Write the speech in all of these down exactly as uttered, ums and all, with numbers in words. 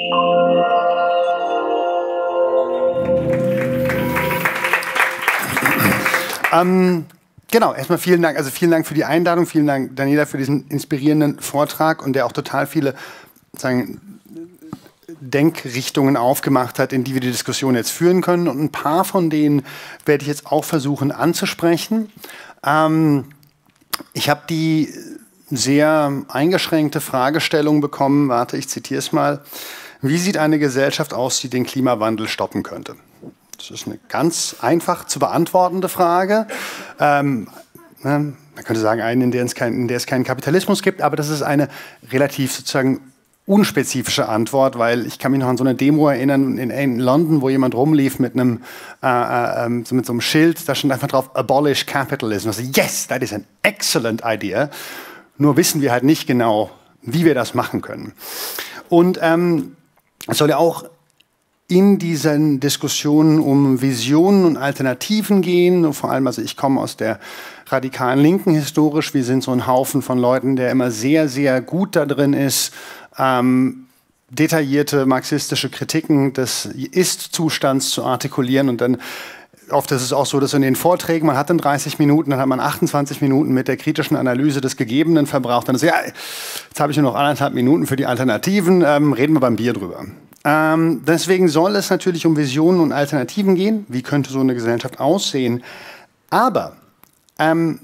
Ähm, genau, erstmal vielen Dank. Also vielen Dank für die Einladung, vielen Dank, Daniela, für diesen inspirierenden Vortrag und der auch total viele sagen, Denkrichtungen aufgemacht hat, in die wir die Diskussion jetzt führen können. Und ein paar von denen werde ich jetzt auch versuchen anzusprechen. Ähm, ich habe die sehr eingeschränkte Fragestellung bekommen, warte, ich zitiere es mal. Wie sieht eine Gesellschaft aus, die den Klimawandel stoppen könnte? Das ist eine ganz einfach zu beantwortende Frage. Ähm, ne, man könnte sagen, eine, in der, es kein, in der es keinen Kapitalismus gibt, aber das ist eine relativ sozusagen unspezifische Antwort, weil ich kann mich noch an so eine Demo erinnern in, in London, wo jemand rumlief mit einem äh, äh, mit so einem Schild, da stand einfach drauf Abolish Capitalism. Also, yes, that is an excellent idea. Nur wissen wir halt nicht genau, wie wir das machen können. Und ähm, es soll ja auch in diesen Diskussionen um Visionen und Alternativen gehen. Und vor allem, also ich komme aus der radikalen Linken historisch. Wir sind so ein Haufen von Leuten, der immer sehr, sehr gut da drin ist, ähm, detaillierte marxistische Kritiken des Ist-Zustands zu artikulieren. Und dann oft ist es auch so, dass in den Vorträgen, man hat dann dreißig Minuten, dann hat man achtundzwanzig Minuten mit der kritischen Analyse des Gegebenen verbraucht. Dann ist ja, jetzt habe ich nur noch anderthalb Minuten für die Alternativen, ähm, reden wir beim Bier drüber. Ähm, deswegen soll es natürlich um Visionen und Alternativen gehen. Wie könnte so eine Gesellschaft aussehen? Aber ähm,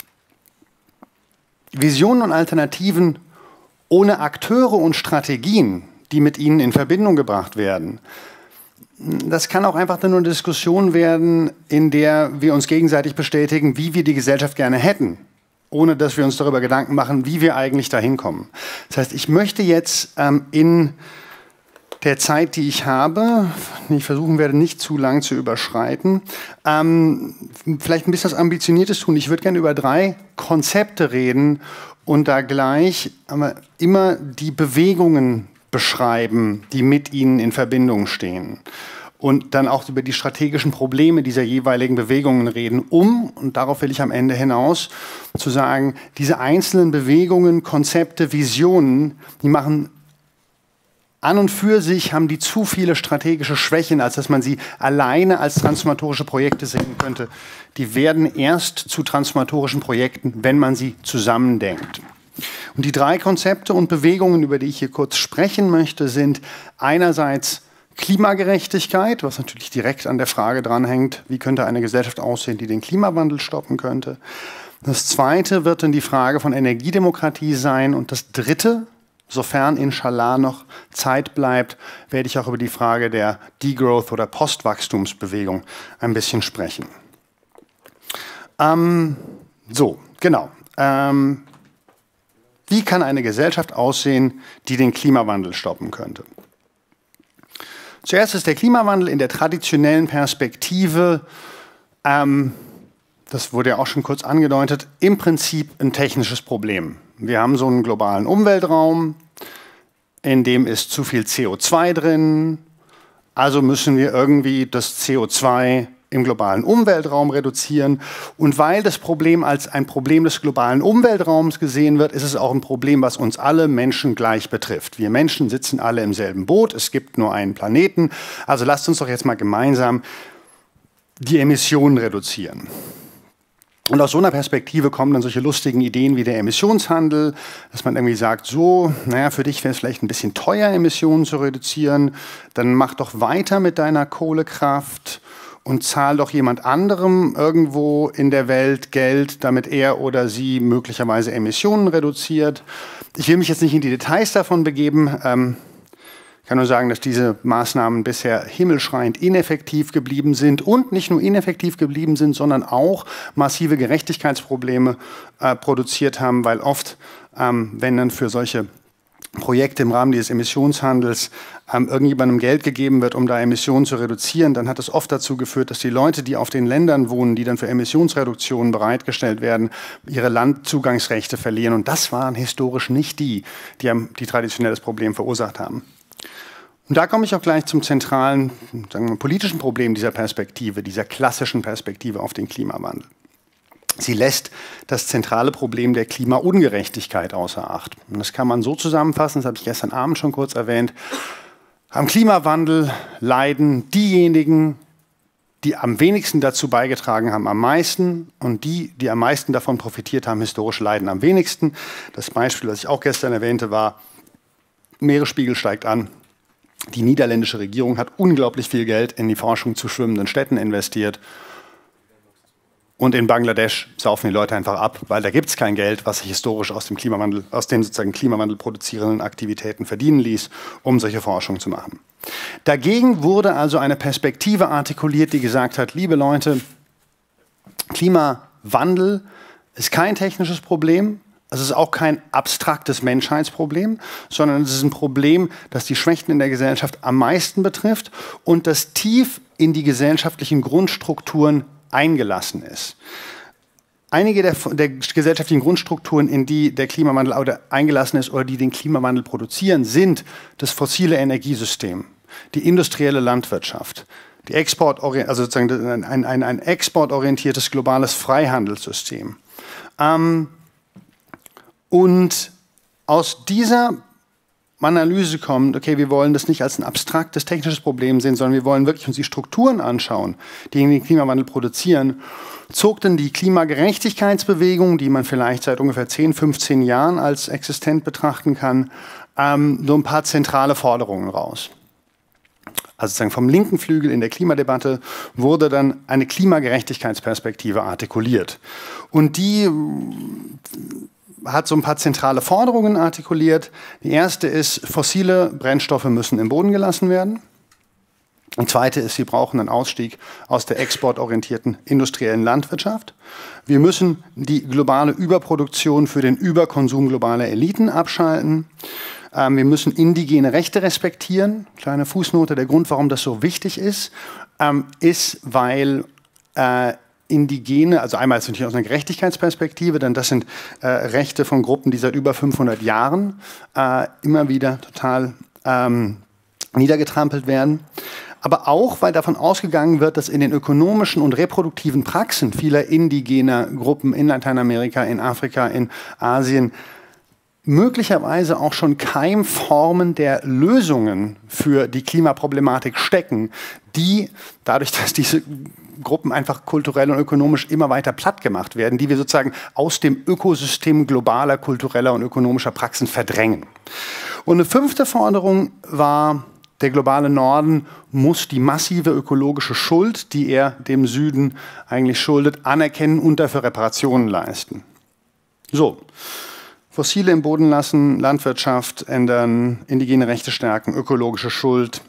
Visionen und Alternativen ohne Akteure und Strategien, die mit ihnen in Verbindung gebracht werden, das kann auch einfach nur eine Diskussion werden, in der wir uns gegenseitig bestätigen, wie wir die Gesellschaft gerne hätten, ohne dass wir uns darüber Gedanken machen, wie wir eigentlich dahin kommen. Das heißt, ich möchte jetzt ähm, in der Zeit, die ich habe, die ich versuchen werde, nicht zu lang zu überschreiten, ähm, vielleicht ein bisschen was Ambitioniertes tun. Ich würde gerne über drei Konzepte reden und da gleich aber immer die Bewegungen beschreiben, die mit ihnen in Verbindung stehen. Und dann auch über die strategischen Probleme dieser jeweiligen Bewegungen reden, um, und darauf will ich am Ende hinaus, zu sagen, diese einzelnen Bewegungen, Konzepte, Visionen, die machen an und für sich, haben die zu viele strategische Schwächen, als dass man sie alleine als transformatorische Projekte sehen könnte. Die werden erst zu transformatorischen Projekten, wenn man sie zusammendenkt. Und die drei Konzepte und Bewegungen, über die ich hier kurz sprechen möchte, sind einerseits Klimagerechtigkeit, was natürlich direkt an der Frage dranhängt, wie könnte eine Gesellschaft aussehen, die den Klimawandel stoppen könnte. Das zweite wird dann die Frage von Energiedemokratie sein. Und das dritte, sofern inshallah noch Zeit bleibt, werde ich auch über die Frage der Degrowth- oder Postwachstumsbewegung ein bisschen sprechen. Ähm, so, genau. Ähm, wie kann eine Gesellschaft aussehen, die den Klimawandel stoppen könnte? Zuerst ist der Klimawandel in der traditionellen Perspektive, ähm, das wurde ja auch schon kurz angedeutet, im Prinzip ein technisches Problem. Wir haben so einen globalen Umweltraum, in dem ist zu viel C O zwei drin, also müssen wir irgendwie das C O zwei im globalen Umweltraum reduzieren. Und weil das Problem als ein Problem des globalen Umweltraums gesehen wird, ist es auch ein Problem, was uns alle Menschen gleich betrifft. Wir Menschen sitzen alle im selben Boot, es gibt nur einen Planeten, also lasst uns doch jetzt mal gemeinsam die Emissionen reduzieren. Und aus so einer Perspektive kommen dann solche lustigen Ideen wie der Emissionshandel, dass man irgendwie sagt, so, naja, für dich wäre es vielleicht ein bisschen teuer, Emissionen zu reduzieren, dann mach doch weiter mit deiner Kohlekraft und zahl doch jemand anderem irgendwo in der Welt Geld, damit er oder sie möglicherweise Emissionen reduziert. Ich will mich jetzt nicht in die Details davon begeben. Ähm, ich kann nur sagen, dass diese Maßnahmen bisher himmelschreiend ineffektiv geblieben sind und nicht nur ineffektiv geblieben sind, sondern auch massive Gerechtigkeitsprobleme äh, produziert haben, weil oft, ähm, wenn dann für solche Projekte im Rahmen dieses Emissionshandels ähm, irgendjemandem Geld gegeben wird, um da Emissionen zu reduzieren, dann hat es oft dazu geführt, dass die Leute, die auf den Ländern wohnen, die dann für Emissionsreduktionen bereitgestellt werden, ihre Landzugangsrechte verlieren. Und das waren historisch nicht die, die, haben, die traditionelles Problem verursacht haben. Und da komme ich auch gleich zum zentralen, sagen wir, politischen Problem dieser Perspektive, dieser klassischen Perspektive auf den Klimawandel. Sie lässt das zentrale Problem der Klimaungerechtigkeit außer Acht. Und das kann man so zusammenfassen, das habe ich gestern Abend schon kurz erwähnt. Am Klimawandel leiden diejenigen, die am wenigsten dazu beigetragen haben, am meisten, und die, die am meisten davon profitiert haben, historisch leiden am wenigsten. Das Beispiel, das ich auch gestern erwähnte, war, Meeresspiegel steigt an. Die niederländische Regierung hat unglaublich viel Geld in die Forschung zu schwimmenden Städten investiert. Und in Bangladesch saufen die Leute einfach ab, weil da gibt es kein Geld, was sich historisch aus dem Klimawandel, aus den sozusagen Klimawandel produzierenden Aktivitäten verdienen ließ, um solche Forschung zu machen. Dagegen wurde also eine Perspektive artikuliert, die gesagt hat, liebe Leute, Klimawandel ist kein technisches Problem, es ist auch kein abstraktes Menschheitsproblem, sondern es ist ein Problem, das die Schwächten in der Gesellschaft am meisten betrifft und das tief in die gesellschaftlichen Grundstrukturen eingelassen ist. Einige der, der gesellschaftlichen Grundstrukturen, in die der Klimawandel oder eingelassen ist oder die den Klimawandel produzieren, sind das fossile Energiesystem, die industrielle Landwirtschaft, die Export, also sozusagen ein, ein, ein exportorientiertes globales Freihandelssystem. Ähm, und aus dieser Analyse kommt, okay, wir wollen das nicht als ein abstraktes technisches Problem sehen, sondern wir wollen wirklich uns die Strukturen anschauen, die den Klimawandel produzieren, zog dann die Klimagerechtigkeitsbewegung, die man vielleicht seit ungefähr zehn, fünfzehn Jahren als existent betrachten kann, ähm, so ein paar zentrale Forderungen raus. Also sozusagen vom linken Flügel in der Klimadebatte wurde dann eine Klimagerechtigkeitsperspektive artikuliert. Und die hat so ein paar zentrale Forderungen artikuliert. Die erste ist, fossile Brennstoffe müssen im Boden gelassen werden. Die zweite ist, wir brauchen einen Ausstieg aus der exportorientierten industriellen Landwirtschaft. Wir müssen die globale Überproduktion für den Überkonsum globaler Eliten abschalten. Ähm, wir müssen indigene Rechte respektieren. Kleine Fußnote, der Grund, warum das so wichtig ist, ähm, ist, weil äh, Indigene, also einmal ist es natürlich aus einer Gerechtigkeitsperspektive, denn das sind äh, Rechte von Gruppen, die seit über fünfhundert Jahren äh, immer wieder total ähm, niedergetrampelt werden. Aber auch, weil davon ausgegangen wird, dass in den ökonomischen und reproduktiven Praxen vieler indigener Gruppen in Lateinamerika, in Afrika, in Asien möglicherweise auch schon Keimformen der Lösungen für die Klimaproblematik stecken, die dadurch, dass diese Gruppen einfach kulturell und ökonomisch immer weiter platt gemacht werden, die wir sozusagen aus dem Ökosystem globaler, kultureller und ökonomischer Praxen verdrängen. Und eine fünfte Forderung war, der globale Norden muss die massive ökologische Schuld, die er dem Süden eigentlich schuldet, anerkennen und dafür Reparationen leisten. So, Fossile im Boden lassen, Landwirtschaft ändern, indigene Rechte stärken, ökologische Schuld.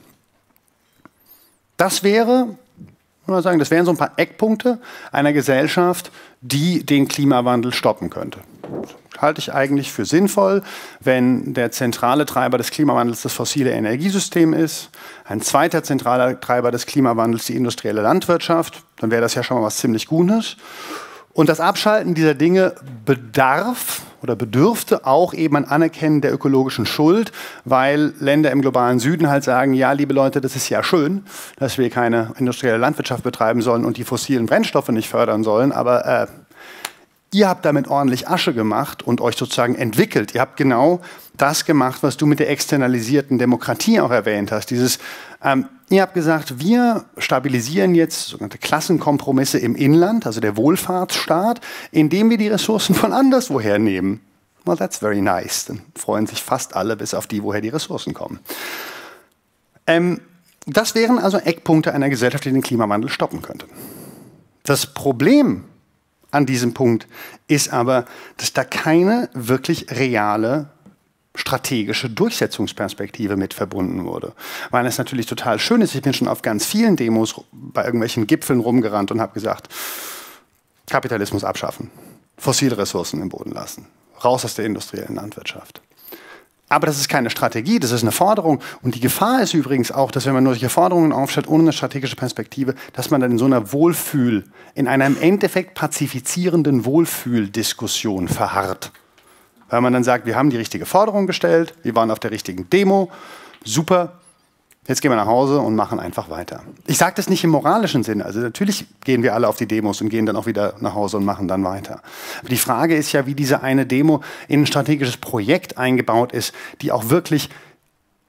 Das wäre, muss sagen, das wären so ein paar Eckpunkte einer Gesellschaft, die den Klimawandel stoppen könnte. Halte ich eigentlich für sinnvoll, wenn der zentrale Treiber des Klimawandels das fossile Energiesystem ist, ein zweiter zentraler Treiber des Klimawandels die industrielle Landwirtschaft, dann wäre das ja schon mal was ziemlich Gutes. Und das Abschalten dieser Dinge bedarf oder bedürfte auch eben ein Anerkennen der ökologischen Schuld, weil Länder im globalen Süden halt sagen, ja, liebe Leute, das ist ja schön, dass wir keine industrielle Landwirtschaft betreiben sollen und die fossilen Brennstoffe nicht fördern sollen, aber äh, ihr habt damit ordentlich Asche gemacht und euch sozusagen entwickelt. Ihr habt genau das gemacht, was du mit der externalisierten Demokratie auch erwähnt hast. Dieses, ähm, ihr habt gesagt, wir stabilisieren jetzt sogenannte Klassenkompromisse im Inland, also der Wohlfahrtsstaat, indem wir die Ressourcen von anderswoher nehmen. Well, that's very nice. Dann freuen sich fast alle, bis auf die, woher die Ressourcen kommen. Ähm, das wären also Eckpunkte einer Gesellschaft, die den Klimawandel stoppen könnte. Das Problem an diesem Punkt ist aber, dass da keine wirklich reale strategische Durchsetzungsperspektive mit verbunden wurde. Weil es natürlich total schön ist, ich bin schon auf ganz vielen Demos bei irgendwelchen Gipfeln rumgerannt und habe gesagt, Kapitalismus abschaffen, fossile Ressourcen im Boden lassen, raus aus der industriellen Landwirtschaft. Aber das ist keine Strategie, das ist eine Forderung. Und die Gefahr ist übrigens auch, dass wenn man nur solche Forderungen aufstellt, ohne eine strategische Perspektive, dass man dann in so einer Wohlfühl, in einer im Endeffekt pazifizierenden Wohlfühldiskussion verharrt. Weil man dann sagt, wir haben die richtige Forderung gestellt, wir waren auf der richtigen Demo, super, jetzt gehen wir nach Hause und machen einfach weiter. Ich sage das nicht im moralischen Sinne, also natürlich gehen wir alle auf die Demos und gehen dann auch wieder nach Hause und machen dann weiter. Aber die Frage ist ja, wie diese eine Demo in ein strategisches Projekt eingebaut ist, die auch wirklich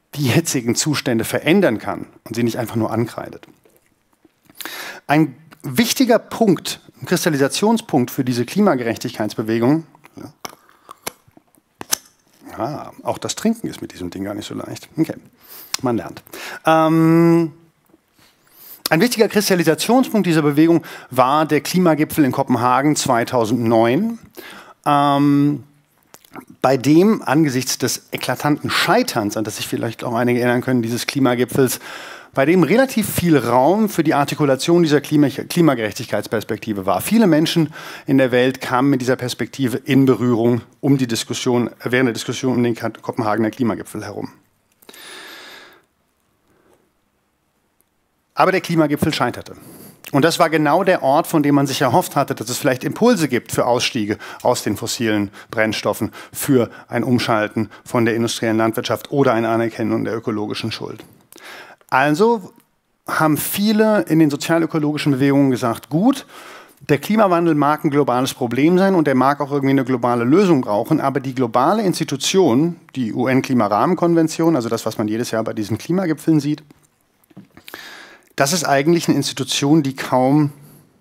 die jetzigen Zustände verändern kann und sie nicht einfach nur ankreidet. Ein wichtiger Punkt, ein Kristallisationspunkt für diese Klimagerechtigkeitsbewegung, ja, auch das Trinken ist mit diesem Ding gar nicht so leicht. Okay, man lernt. Ähm, ein wichtiger Kristallisationspunkt dieser Bewegung war der Klimagipfel in Kopenhagen zweitausendneun. Ähm, bei dem angesichts des eklatanten Scheiterns, an das sich vielleicht auch einige erinnern können, dieses Klimagipfels, bei dem relativ viel Raum für die Artikulation dieser Klima Klimagerechtigkeitsperspektive war. Viele Menschen in der Welt kamen mit dieser Perspektive in Berührung um die Diskussion, während der Diskussion um den Kopenhagener Klimagipfel herum. Aber der Klimagipfel scheiterte. Und das war genau der Ort, von dem man sich erhofft hatte, dass es vielleicht Impulse gibt für Ausstiege aus den fossilen Brennstoffen, für ein Umschalten von der industriellen Landwirtschaft oder eine Anerkennung der ökologischen Schuld. Also haben viele in den sozialökologischen Bewegungen gesagt, gut, der Klimawandel mag ein globales Problem sein und der mag auch irgendwie eine globale Lösung brauchen, aber die globale Institution, die U N-Klimarahmenkonvention, also das, was man jedes Jahr bei diesen Klimagipfeln sieht, das ist eigentlich eine Institution, die kaum,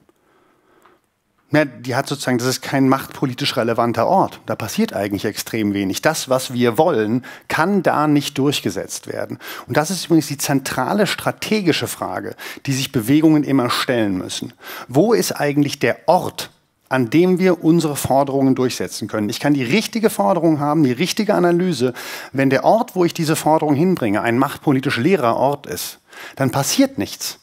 ja, die hat sozusagen, das ist kein machtpolitisch relevanter Ort. Da passiert eigentlich extrem wenig. Das, was wir wollen, kann da nicht durchgesetzt werden. Und das ist übrigens die zentrale strategische Frage, die sich Bewegungen immer stellen müssen. Wo ist eigentlich der Ort, an dem wir unsere Forderungen durchsetzen können? Ich kann die richtige Forderung haben, die richtige Analyse. Wenn der Ort, wo ich diese Forderung hinbringe, ein machtpolitisch leerer Ort ist, dann passiert nichts.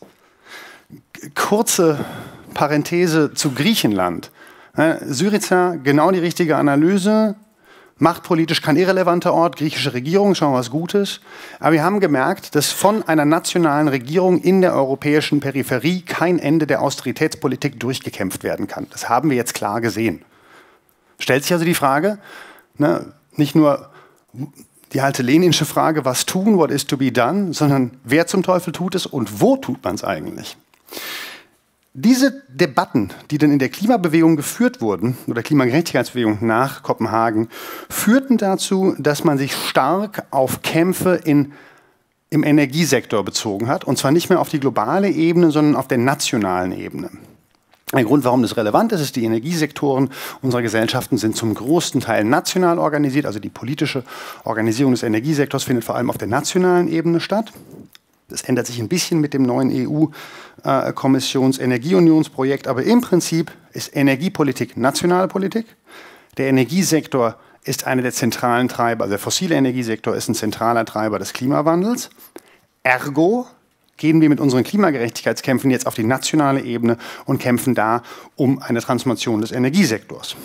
Kurze Parenthese zu Griechenland. Syriza, genau die richtige Analyse. Machtpolitisch kein irrelevanter Ort, griechische Regierung, schauen wir was Gutes. Aber wir haben gemerkt, dass von einer nationalen Regierung in der europäischen Peripherie kein Ende der Austeritätspolitik durchgekämpft werden kann. Das haben wir jetzt klar gesehen. Stellt sich also die Frage, ne, nicht nur die alte leninsche Frage, was tun, what is to be done, sondern wer zum Teufel tut es und wo tut man es eigentlich? Diese Debatten, die dann in der Klimabewegung geführt wurden, oder Klimagerechtigkeitsbewegung nach Kopenhagen, führten dazu, dass man sich stark auf Kämpfe in, im Energiesektor bezogen hat, und zwar nicht mehr auf die globale Ebene, sondern auf der nationalen Ebene. Ein Grund, warum das relevant ist, ist, die Energiesektoren unserer Gesellschaften sind zum großen Teil national organisiert, also die politische Organisierung des Energiesektors findet vor allem auf der nationalen Ebene statt. Das ändert sich ein bisschen mit dem neuen E U-Kommissions-Energieunionsprojekt, aber im Prinzip ist Energiepolitik nationale Politik. Der Energiesektor ist einer der zentralen Treiber, also der fossile Energiesektor ist ein zentraler Treiber des Klimawandels. Ergo gehen wir mit unseren Klimagerechtigkeitskämpfen jetzt auf die nationale Ebene und kämpfen da um eine Transformation des Energiesektors.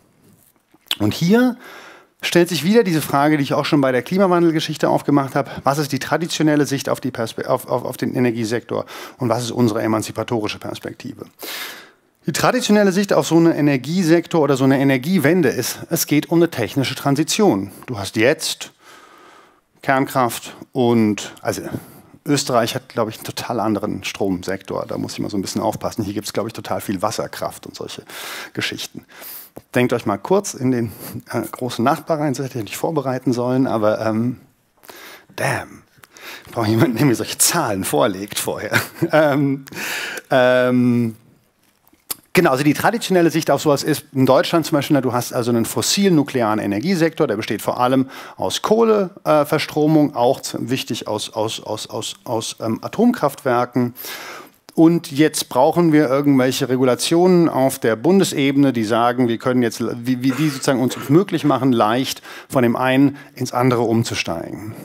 Und hier stellt sich wieder diese Frage, die ich auch schon bei der Klimawandelgeschichte aufgemacht habe. Was ist die traditionelle Sicht auf, die Perspe auf, auf, auf den Energiesektor und was ist unsere emanzipatorische Perspektive? Die traditionelle Sicht auf so einen Energiesektor oder so eine Energiewende ist, es geht um eine technische Transition. Du hast jetzt Kernkraft und, also Österreich hat, glaube ich, einen total anderen Stromsektor. Da muss ich mal so ein bisschen aufpassen. Hier gibt es, glaube ich, total viel Wasserkraft und solche Geschichten. Denkt euch mal kurz in den äh, großen Nachbar rein, das hätte ich nicht vorbereiten sollen, aber ähm, damn, ich brauche jemanden, der mir solche Zahlen vorlegt vorher. ähm, ähm, genau, also die traditionelle Sicht auf sowas ist, in Deutschland zum Beispiel, du hast also einen fossil-nuklearen Energiesektor, der besteht vor allem aus Kohleverstromung, äh, auch wichtig aus, aus, aus, aus, aus ähm, Atomkraftwerken. Und jetzt brauchen wir irgendwelche Regulationen auf der Bundesebene, die sagen, wir können jetzt, wie, wie die sozusagen uns möglich machen, leicht von dem einen ins andere umzusteigen.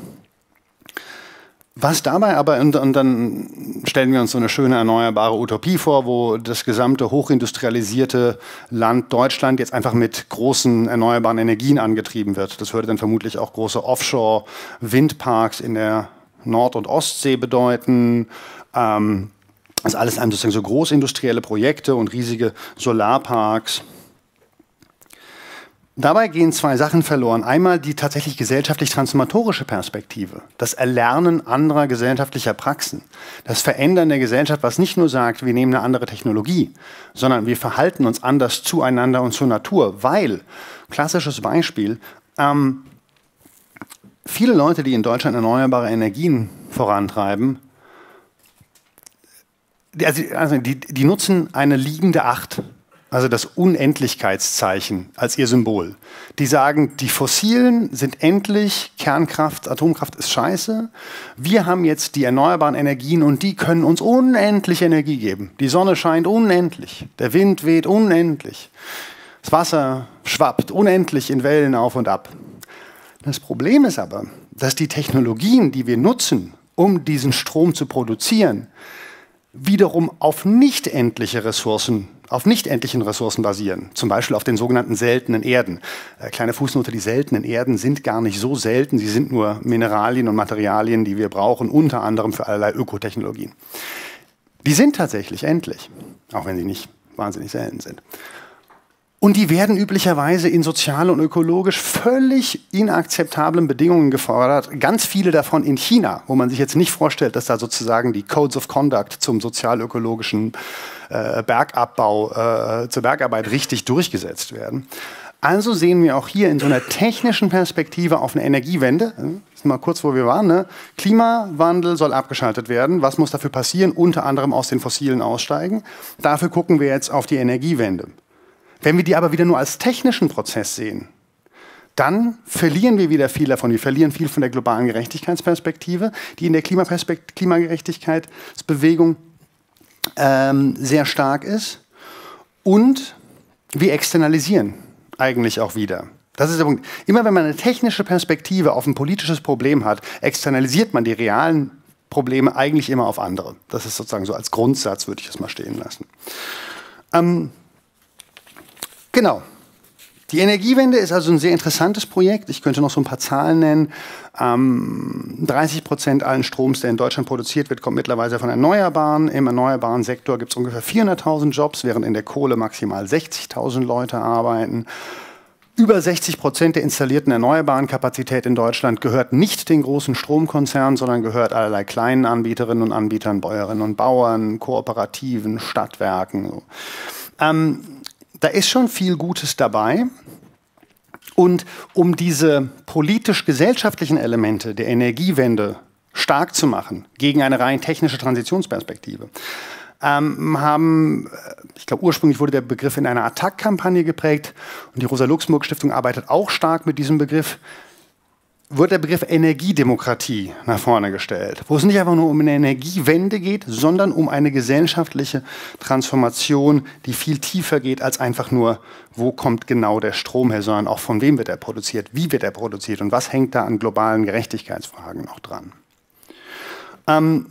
Was dabei aber, und, und dann stellen wir uns so eine schöne erneuerbare Utopie vor, wo das gesamte hochindustrialisierte Land Deutschland jetzt einfach mit großen erneuerbaren Energien angetrieben wird. Das würde dann vermutlich auch große Offshore-Windparks in der Nord- und Ostsee bedeuten. Ähm, Das ist alles einem sozusagen so großindustrielle Projekte und riesige Solarparks. Dabei gehen zwei Sachen verloren. Einmal die tatsächlich gesellschaftlich-transformatorische Perspektive, das Erlernen anderer gesellschaftlicher Praxen, das Verändern der Gesellschaft, was nicht nur sagt, wir nehmen eine andere Technologie, sondern wir verhalten uns anders zueinander und zur Natur, weil, klassisches Beispiel, ähm, viele Leute, die in Deutschland erneuerbare Energien vorantreiben, die, also, also die, die nutzen eine liegende Acht, also das Unendlichkeitszeichen als ihr Symbol. Die sagen, die Fossilen sind endlich, Kernkraft, Atomkraft ist scheiße. Wir haben jetzt die erneuerbaren Energien und die können uns unendlich Energie geben. Die Sonne scheint unendlich, der Wind weht unendlich, das Wasser schwappt unendlich in Wellen auf und ab. Das Problem ist aber, dass die Technologien, die wir nutzen, um diesen Strom zu produzieren, wiederum auf nicht endliche Ressourcen, auf nicht endlichen Ressourcen basieren. Zum Beispiel auf den sogenannten seltenen Erden. Äh, kleine Fußnote, die seltenen Erden sind gar nicht so selten, sie sind nur Mineralien und Materialien, die wir brauchen, unter anderem für allerlei Ökotechnologien. Die sind tatsächlich endlich, auch wenn sie nicht wahnsinnig selten sind. Und die werden üblicherweise in sozial und ökologisch völlig inakzeptablen Bedingungen gefordert. Ganz viele davon in China, wo man sich jetzt nicht vorstellt, dass da sozusagen die Codes of Conduct zum sozial-ökologischen äh, Bergabbau, äh, zur Bergarbeit richtig durchgesetzt werden. Also sehen wir auch hier in so einer technischen Perspektive auf eine Energiewende. Das ist mal kurz, wo wir waren. Ne? Klimawandel soll abgeschaltet werden. Was muss dafür passieren? Unter anderem aus den Fossilen aussteigen. Dafür gucken wir jetzt auf die Energiewende. Wenn wir die aber wieder nur als technischen Prozess sehen, dann verlieren wir wieder viel davon. Wir verlieren viel von der globalen Gerechtigkeitsperspektive, die in der Klimagerechtigkeitsbewegung ähm, sehr stark ist. Und wir externalisieren eigentlich auch wieder. Das ist der Punkt. Immer wenn man eine technische Perspektive auf ein politisches Problem hat, externalisiert man die realen Probleme eigentlich immer auf andere. Das ist sozusagen so als Grundsatz, würde ich das mal stehen lassen. Ähm, Genau. Die Energiewende ist also ein sehr interessantes Projekt. Ich könnte noch so ein paar Zahlen nennen. Ähm, dreißig Prozent allen Stroms, der in Deutschland produziert wird, kommt mittlerweile von Erneuerbaren. Im erneuerbaren Sektor gibt es ungefähr vierhunderttausend Jobs, während in der Kohle maximal sechzigtausend Leute arbeiten. Über sechzig Prozent der installierten erneuerbaren Kapazität in Deutschland gehört nicht den großen Stromkonzernen, sondern gehört allerlei kleinen Anbieterinnen und Anbietern, Bäuerinnen und Bauern, Kooperativen, Stadtwerken. Ähm, Da ist schon viel Gutes dabei. Und um diese politisch-gesellschaftlichen Elemente der Energiewende stark zu machen, gegen eine rein technische Transitionsperspektive, ähm, haben, ich glaube, ursprünglich wurde der Begriff in einer Attac-Kampagne geprägt und die Rosa-Luxemburg-Stiftung arbeitet auch stark mit diesem Begriff, wird der Begriff Energiedemokratie nach vorne gestellt, wo es nicht einfach nur um eine Energiewende geht, sondern um eine gesellschaftliche Transformation, die viel tiefer geht als einfach nur, wo kommt genau der Strom her, sondern auch von wem wird er produziert, wie wird er produziert und was hängt da an globalen Gerechtigkeitsfragen noch dran. Ähm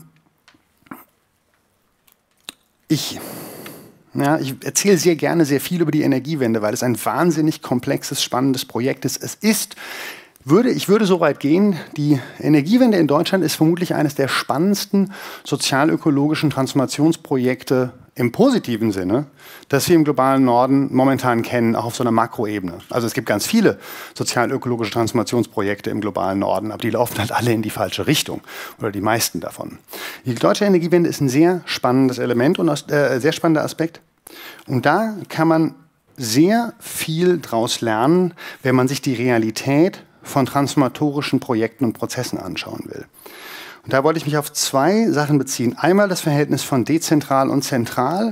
ich Ja, ich erzähle sehr gerne sehr viel über die Energiewende, weil es ein wahnsinnig komplexes, spannendes Projekt ist. Es ist Würde, ich würde so weit gehen, die Energiewende in Deutschland ist vermutlich eines der spannendsten sozial-ökologischen Transformationsprojekte im positiven Sinne, das wir im globalen Norden momentan kennen, auch auf so einer Makroebene. Also es gibt ganz viele sozial-ökologische Transformationsprojekte im globalen Norden, aber die laufen halt alle in die falsche Richtung, oder die meisten davon. Die deutsche Energiewende ist ein sehr spannendes Element und äh, sehr spannender Aspekt. Und da kann man sehr viel daraus lernen, wenn man sich die Realität von transformatorischen Projekten und Prozessen anschauen will. Und da wollte ich mich auf zwei Sachen beziehen. Einmal das Verhältnis von dezentral und zentral.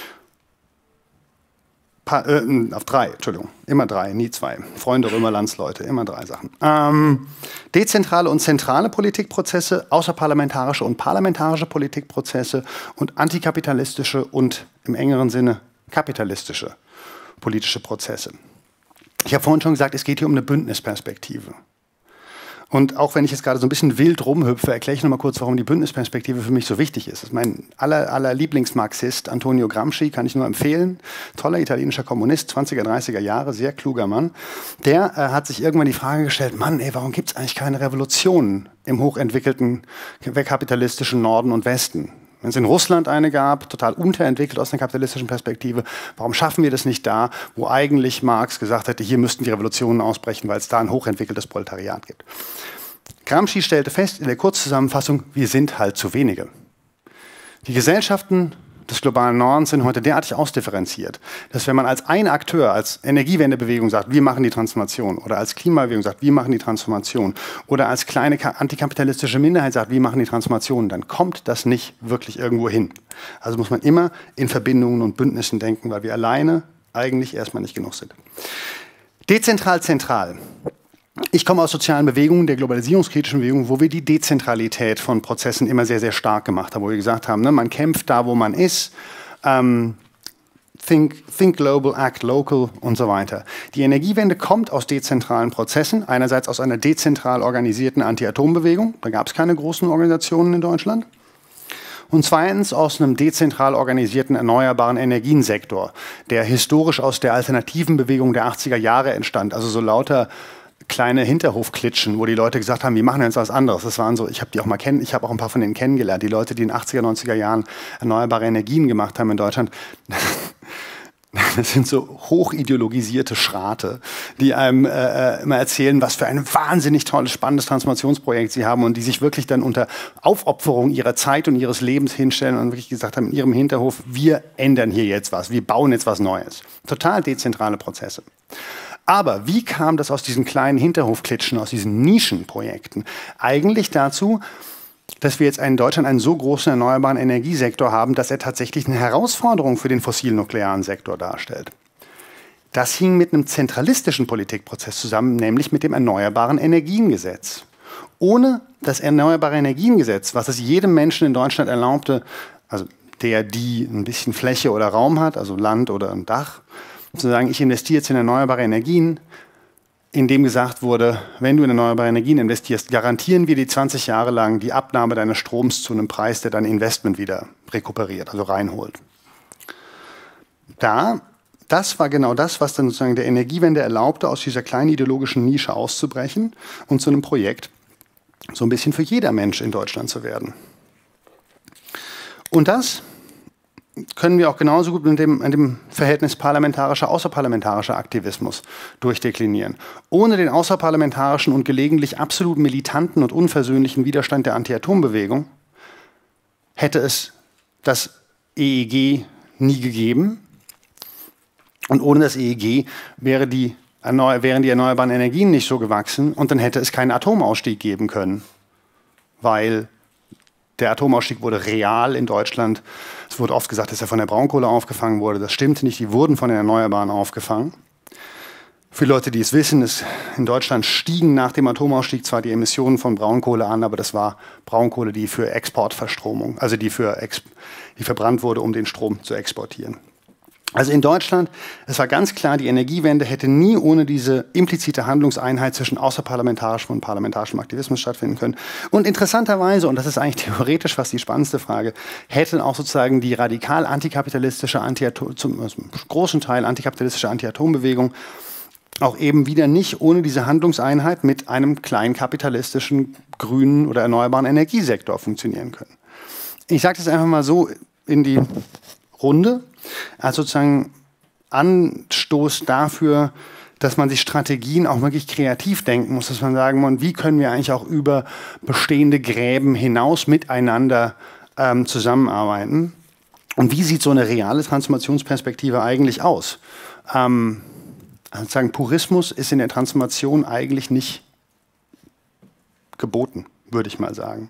Pa äh, auf drei, Entschuldigung, immer drei, nie zwei. Freunde, Römer, Landsleute, immer drei Sachen. Ähm, dezentrale und zentrale Politikprozesse, außerparlamentarische und parlamentarische Politikprozesse und antikapitalistische und im engeren Sinne kapitalistische politische Prozesse. Ich habe vorhin schon gesagt, es geht hier um eine Bündnisperspektive. Und auch wenn ich jetzt gerade so ein bisschen wild rumhüpfe, erkläre ich noch mal kurz, warum die Bündnisperspektive für mich so wichtig ist. Das ist mein aller, aller Lieblingsmarxist, Antonio Gramsci, kann ich nur empfehlen. Toller italienischer Kommunist, zwanziger, dreißiger Jahre, sehr kluger Mann. Der äh, hat sich irgendwann die Frage gestellt, Mann, ey, warum gibt es eigentlich keine Revolutionen im hochentwickelten kapitalistischen Norden und Westen? Wenn es in Russland eine gab, total unterentwickelt aus einer kapitalistischen Perspektive, warum schaffen wir das nicht da, wo eigentlich Marx gesagt hätte, hier müssten die Revolutionen ausbrechen, weil es da ein hochentwickeltes Proletariat gibt. Gramsci stellte fest in der Kurzzusammenfassung, wir sind halt zu wenige. Die Gesellschaften des globalen Nordens sind heute derartig ausdifferenziert, dass wenn man als ein Akteur, als Energiewendebewegung sagt, wir machen die Transformation, oder als Klimabewegung sagt, wir machen die Transformation, oder als kleine antikapitalistische Minderheit sagt, wir machen die Transformation, dann kommt das nicht wirklich irgendwo hin. Also muss man immer in Verbindungen und Bündnissen denken, weil wir alleine eigentlich erstmal nicht genug sind. Dezentral, zentral. Ich komme aus sozialen Bewegungen, der globalisierungskritischen Bewegung, wo wir die Dezentralität von Prozessen immer sehr, sehr stark gemacht haben, wo wir gesagt haben, ne, man kämpft da, wo man ist, ähm, think, think global, act local und so weiter. Die Energiewende kommt aus dezentralen Prozessen, einerseits aus einer dezentral organisierten Anti-Atom-Bewegung, da gab es keine großen Organisationen in Deutschland, und zweitens aus einem dezentral organisierten erneuerbaren Energiensektor, der historisch aus der alternativen Bewegung der achtziger Jahre entstand, also so lauter kleine Hinterhofklitschen, wo die Leute gesagt haben, wir machen jetzt was anderes. Das waren so, ich habe die auch mal kennen, ich habe auch ein paar von denen kennengelernt, die Leute, die in den achtziger, neunziger Jahren erneuerbare Energien gemacht haben in Deutschland. Das sind so hochideologisierte Schrate, die einem äh, immer erzählen, was für ein wahnsinnig tolles, spannendes Transformationsprojekt sie haben und die sich wirklich dann unter Aufopferung ihrer Zeit und ihres Lebens hinstellen und wirklich gesagt haben, in ihrem Hinterhof, wir ändern hier jetzt was, wir bauen jetzt was Neues. Total dezentrale Prozesse. Aber wie kam das aus diesen kleinen Hinterhofklitschen, aus diesen Nischenprojekten eigentlich dazu, dass wir jetzt in Deutschland einen so großen erneuerbaren Energiesektor haben, dass er tatsächlich eine Herausforderung für den fossil-nuklearen Sektor darstellt? Das hing mit einem zentralistischen Politikprozess zusammen, nämlich mit dem Erneuerbaren Energiengesetz. Ohne das Erneuerbare Energiengesetz, was es jedem Menschen in Deutschland erlaubte, also der, die ein bisschen Fläche oder Raum hat, also Land oder ein Dach, zu sagen, ich investiere jetzt in erneuerbare Energien, in dem gesagt wurde, wenn du in erneuerbare Energien investierst, garantieren wir die zwanzig Jahre lang die Abnahme deines Stroms zu einem Preis, der dein Investment wieder rekuperiert, also reinholt. Da, das war genau das, was dann sozusagen der Energiewende erlaubte, aus dieser kleinen ideologischen Nische auszubrechen und zu einem Projekt so ein bisschen für jeder Mensch in Deutschland zu werden. Und das können wir auch genauso gut mit dem, mit dem Verhältnis parlamentarischer, außerparlamentarischer Aktivismus durchdeklinieren. Ohne den außerparlamentarischen und gelegentlich absolut militanten und unversöhnlichen Widerstand der Anti-Atom-Bewegung hätte es das E E G nie gegeben. Und ohne das E E G wäre die, wären die erneuerbaren Energien nicht so gewachsen und dann hätte es keinen Atomausstieg geben können, weil der Atomausstieg wurde real in Deutschland. Es wurde oft gesagt, dass er von der Braunkohle aufgefangen wurde. Das stimmt nicht, die wurden von den Erneuerbaren aufgefangen. Für Leute, die es wissen, ist, in Deutschland stiegen nach dem Atomausstieg zwar die Emissionen von Braunkohle an, aber das war Braunkohle, die für Exportverstromung, also die, für Ex die verbrannt wurde, um den Strom zu exportieren. Also in Deutschland, es war ganz klar, die Energiewende hätte nie ohne diese implizite Handlungseinheit zwischen außerparlamentarischem und parlamentarischem Aktivismus stattfinden können. Und interessanterweise, und das ist eigentlich theoretisch fast die spannendste Frage, hätte auch sozusagen die radikal antikapitalistische, Anti-Atom, zum also großen Teil antikapitalistische Anti-Atom-Bewegung auch eben wieder nicht ohne diese Handlungseinheit mit einem kleinkapitalistischen, grünen oder erneuerbaren Energiesektor funktionieren können. Ich sage das einfach mal so in die Runde, als sozusagen Anstoß dafür, dass man sich Strategien auch wirklich kreativ denken muss, dass man sagen muss, wie können wir eigentlich auch über bestehende Gräben hinaus miteinander ähm, zusammenarbeiten und wie sieht so eine reale Transformationsperspektive eigentlich aus? Ähm, also sozusagen Purismus ist in der Transformation eigentlich nicht geboten, würde ich mal sagen.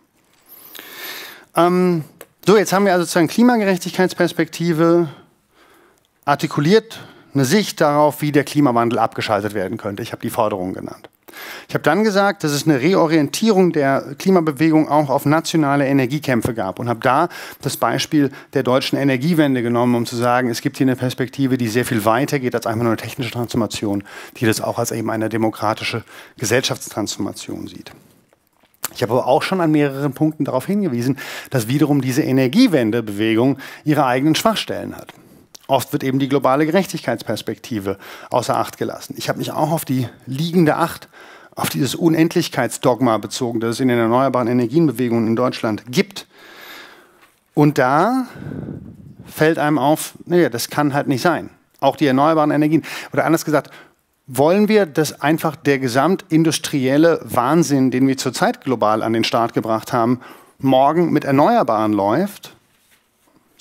Ähm, so, jetzt haben wir also sozusagen Klimagerechtigkeitsperspektive, artikuliert eine Sicht darauf, wie der Klimawandel abgeschaltet werden könnte. Ich habe die Forderung genannt. Ich habe dann gesagt, dass es eine Reorientierung der Klimabewegung auch auf nationale Energiekämpfe gab und habe da das Beispiel der deutschen Energiewende genommen, um zu sagen, es gibt hier eine Perspektive, die sehr viel weiter geht als einfach nur eine technische Transformation, die das auch als eben eine demokratische Gesellschaftstransformation sieht. Ich habe aber auch schon an mehreren Punkten darauf hingewiesen, dass wiederum diese Energiewendebewegung ihre eigenen Schwachstellen hat. Oft wird eben die globale Gerechtigkeitsperspektive außer Acht gelassen. Ich habe mich auch auf die liegende Acht, auf dieses Unendlichkeitsdogma bezogen, das es in den erneuerbaren Energienbewegungen in Deutschland gibt. Und da fällt einem auf, naja, das kann halt nicht sein. Auch die erneuerbaren Energien, oder anders gesagt, wollen wir, dass einfach der gesamtindustrielle Wahnsinn, den wir zurzeit global an den Start gebracht haben, morgen mit Erneuerbaren läuft?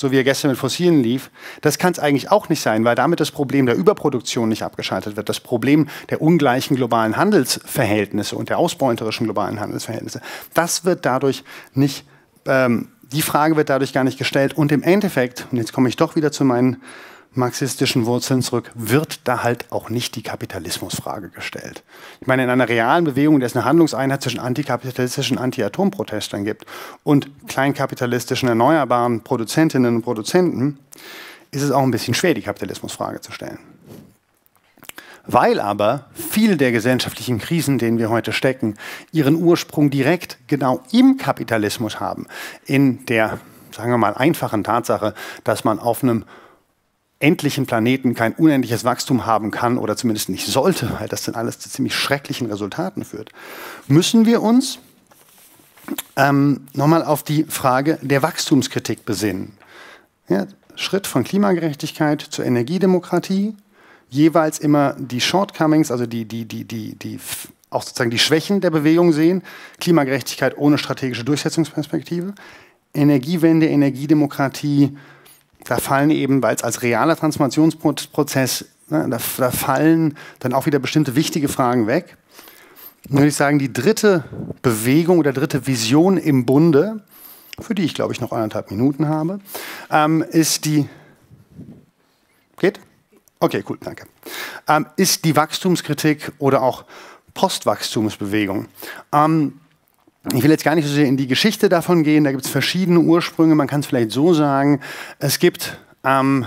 so wie er gestern mit Fossilen lief, das kann es eigentlich auch nicht sein, weil damit das Problem der Überproduktion nicht abgeschaltet wird. Das Problem der ungleichen globalen Handelsverhältnisse und der ausbeuterischen globalen Handelsverhältnisse, das wird dadurch nicht, ähm, die Frage wird dadurch gar nicht gestellt. Und im Endeffekt, und jetzt komme ich doch wieder zu meinen marxistischen Wurzeln zurück, wird da halt auch nicht die Kapitalismusfrage gestellt. Ich meine, in einer realen Bewegung, in der es eine Handlungseinheit zwischen antikapitalistischen Anti-Atom-Protestern gibt und kleinkapitalistischen erneuerbaren Produzentinnen und Produzenten, ist es auch ein bisschen schwer, die Kapitalismusfrage zu stellen. Weil aber viele der gesellschaftlichen Krisen, in denen wir heute stecken, ihren Ursprung direkt genau im Kapitalismus haben. In der, sagen wir mal, einfachen Tatsache, dass man auf einem endlichen Planeten kein unendliches Wachstum haben kann oder zumindest nicht sollte, weil das dann alles zu ziemlich schrecklichen Resultaten führt, müssen wir uns ähm, nochmal auf die Frage der Wachstumskritik besinnen. Ja, Schritt von Klimagerechtigkeit zur Energiedemokratie, jeweils immer die Shortcomings, also die, die, die, die, die, auch sozusagen die Schwächen der Bewegung sehen, Klimagerechtigkeit ohne strategische Durchsetzungsperspektive, Energiewende, Energiedemokratie. Da fallen eben, weil es als realer Transformationsprozess, ne, da, da fallen dann auch wieder bestimmte wichtige Fragen weg. Dann würde ich sagen, die dritte Bewegung oder dritte Vision im Bunde, für die ich, glaube ich, noch anderthalb Minuten habe, ähm, ist die... Geht? Okay, cool, danke. Ähm, ist die Wachstumskritik oder auch Postwachstumsbewegung. Ähm, Ich will jetzt gar nicht so sehr in die Geschichte davon gehen, da gibt es verschiedene Ursprünge, man kann es vielleicht so sagen, es gibt ähm,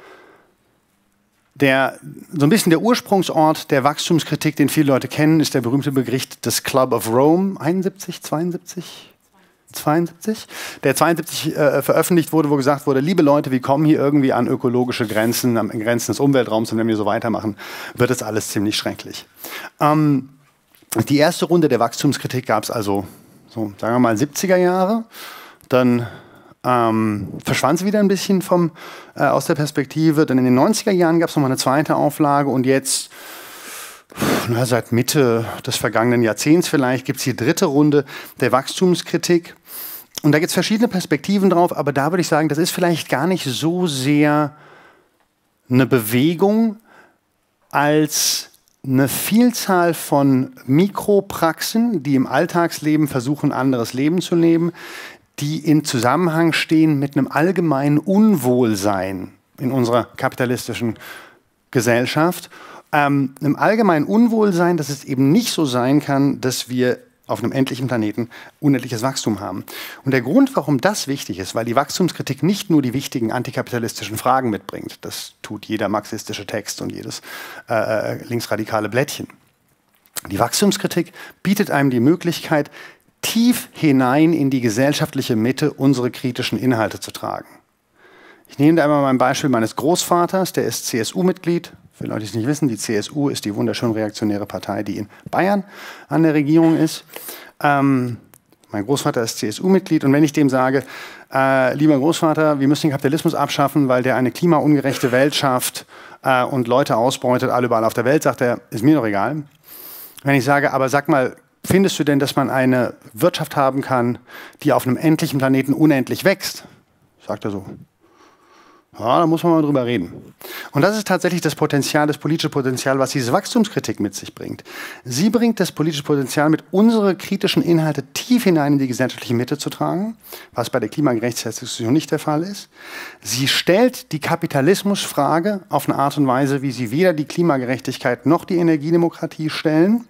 der, so ein bisschen der Ursprungsort der Wachstumskritik, den viele Leute kennen, ist der berühmte Begriff des Club of Rome, einundsiebzig, zweiundsiebzig? zweiundsiebzig, der zweiundsiebzig äh, veröffentlicht wurde, wo gesagt wurde, liebe Leute, wir kommen hier irgendwie an ökologische Grenzen, an Grenzen des Umweltraums und wenn wir so weitermachen, wird es alles ziemlich schrecklich. Ähm, die erste Runde der Wachstumskritik gab es also so, sagen wir mal, siebziger Jahre, dann ähm, verschwand sie wieder ein bisschen vom, äh, aus der Perspektive. Dann in den neunziger Jahren gab es nochmal eine zweite Auflage und jetzt, na, seit Mitte des vergangenen Jahrzehnts vielleicht, gibt es die dritte Runde der Wachstumskritik. Und da gibt es verschiedene Perspektiven drauf, aber da würde ich sagen, das ist vielleicht gar nicht so sehr eine Bewegung als eine Vielzahl von Mikropraxen, die im Alltagsleben versuchen, ein anderes Leben zu leben, die in Zusammenhang stehen mit einem allgemeinen Unwohlsein in unserer kapitalistischen Gesellschaft. Ähm, einem allgemeinen Unwohlsein, dass es eben nicht so sein kann, dass wir auf einem endlichen Planeten unendliches Wachstum haben. Und der Grund, warum das wichtig ist, weil die Wachstumskritik nicht nur die wichtigen antikapitalistischen Fragen mitbringt, das tut jeder marxistische Text und jedes äh, linksradikale Blättchen. Die Wachstumskritik bietet einem die Möglichkeit, tief hinein in die gesellschaftliche Mitte unsere kritischen Inhalte zu tragen. Ich nehme da einmal mein Beispiel meines Großvaters, der ist C S U-Mitglied. Für Leute, die es nicht wissen, die C S U ist die wunderschön reaktionäre Partei, die in Bayern an der Regierung ist. Ähm, mein Großvater ist C S U-Mitglied und wenn ich dem sage, äh, lieber Großvater, wir müssen den Kapitalismus abschaffen, weil der eine klimaungerechte Welt schafft äh, und Leute ausbeutet, alle überall auf der Welt, sagt er, ist mir doch egal. Wenn ich sage, aber sag mal, findest du denn, dass man eine Wirtschaft haben kann, die auf einem endlichen Planeten unendlich wächst? Sagt er so. Ja, da muss man mal drüber reden. Und das ist tatsächlich das Potenzial, das politische Potenzial, was diese Wachstumskritik mit sich bringt. Sie bringt das politische Potenzial mit, unsere kritischen Inhalte tief hinein in die gesellschaftliche Mitte zu tragen, was bei der Klimagerechtigkeitsdiskussion nicht der Fall ist. Sie stellt die Kapitalismusfrage auf eine Art und Weise, wie sie weder die Klimagerechtigkeit noch die Energiedemokratie stellen.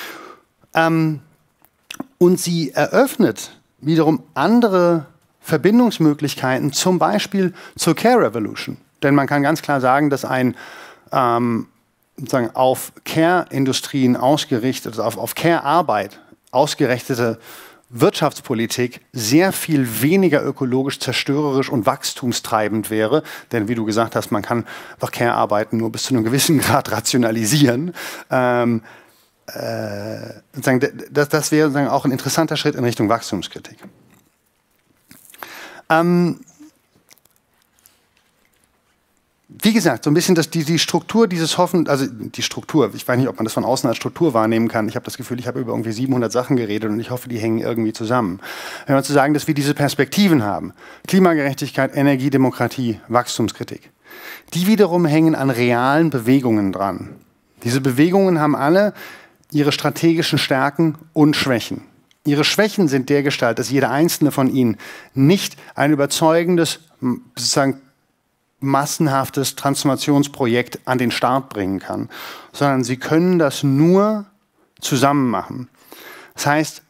Ähm, und sie eröffnet wiederum andere Verbindungsmöglichkeiten, zum Beispiel zur Care Revolution. Denn man kann ganz klar sagen, dass ein ähm, sozusagen auf Care-Industrien ausgerichtet, also auf, auf Care-Arbeit ausgerichtete Wirtschaftspolitik sehr viel weniger ökologisch zerstörerisch und wachstumstreibend wäre. Denn wie du gesagt hast, man kann einfach Care-Arbeiten nur bis zu einem gewissen Grad rationalisieren. Ähm, äh, sozusagen, das, das wäre sozusagen auch ein interessanter Schritt in Richtung Wachstumskritik. Ähm, wie gesagt, so ein bisschen das, die, die Struktur dieses Hoffen, also die Struktur, ich weiß nicht, ob man das von außen als Struktur wahrnehmen kann. Ich habe das Gefühl, ich habe über irgendwie siebenhundert Sachen geredet und ich hoffe, die hängen irgendwie zusammen. Wenn wir zu sagen, dass wir diese Perspektiven haben, Klimagerechtigkeit, Energie, Demokratie, Wachstumskritik, die wiederum hängen an realen Bewegungen dran. Diese Bewegungen haben alle ihre strategischen Stärken und Schwächen. Ihre Schwächen sind dergestalt, dass jeder einzelne von ihnen nicht ein überzeugendes, sozusagen massenhaftes Transformationsprojekt an den Start bringen kann, sondern sie können das nur zusammen machen. Das heißt,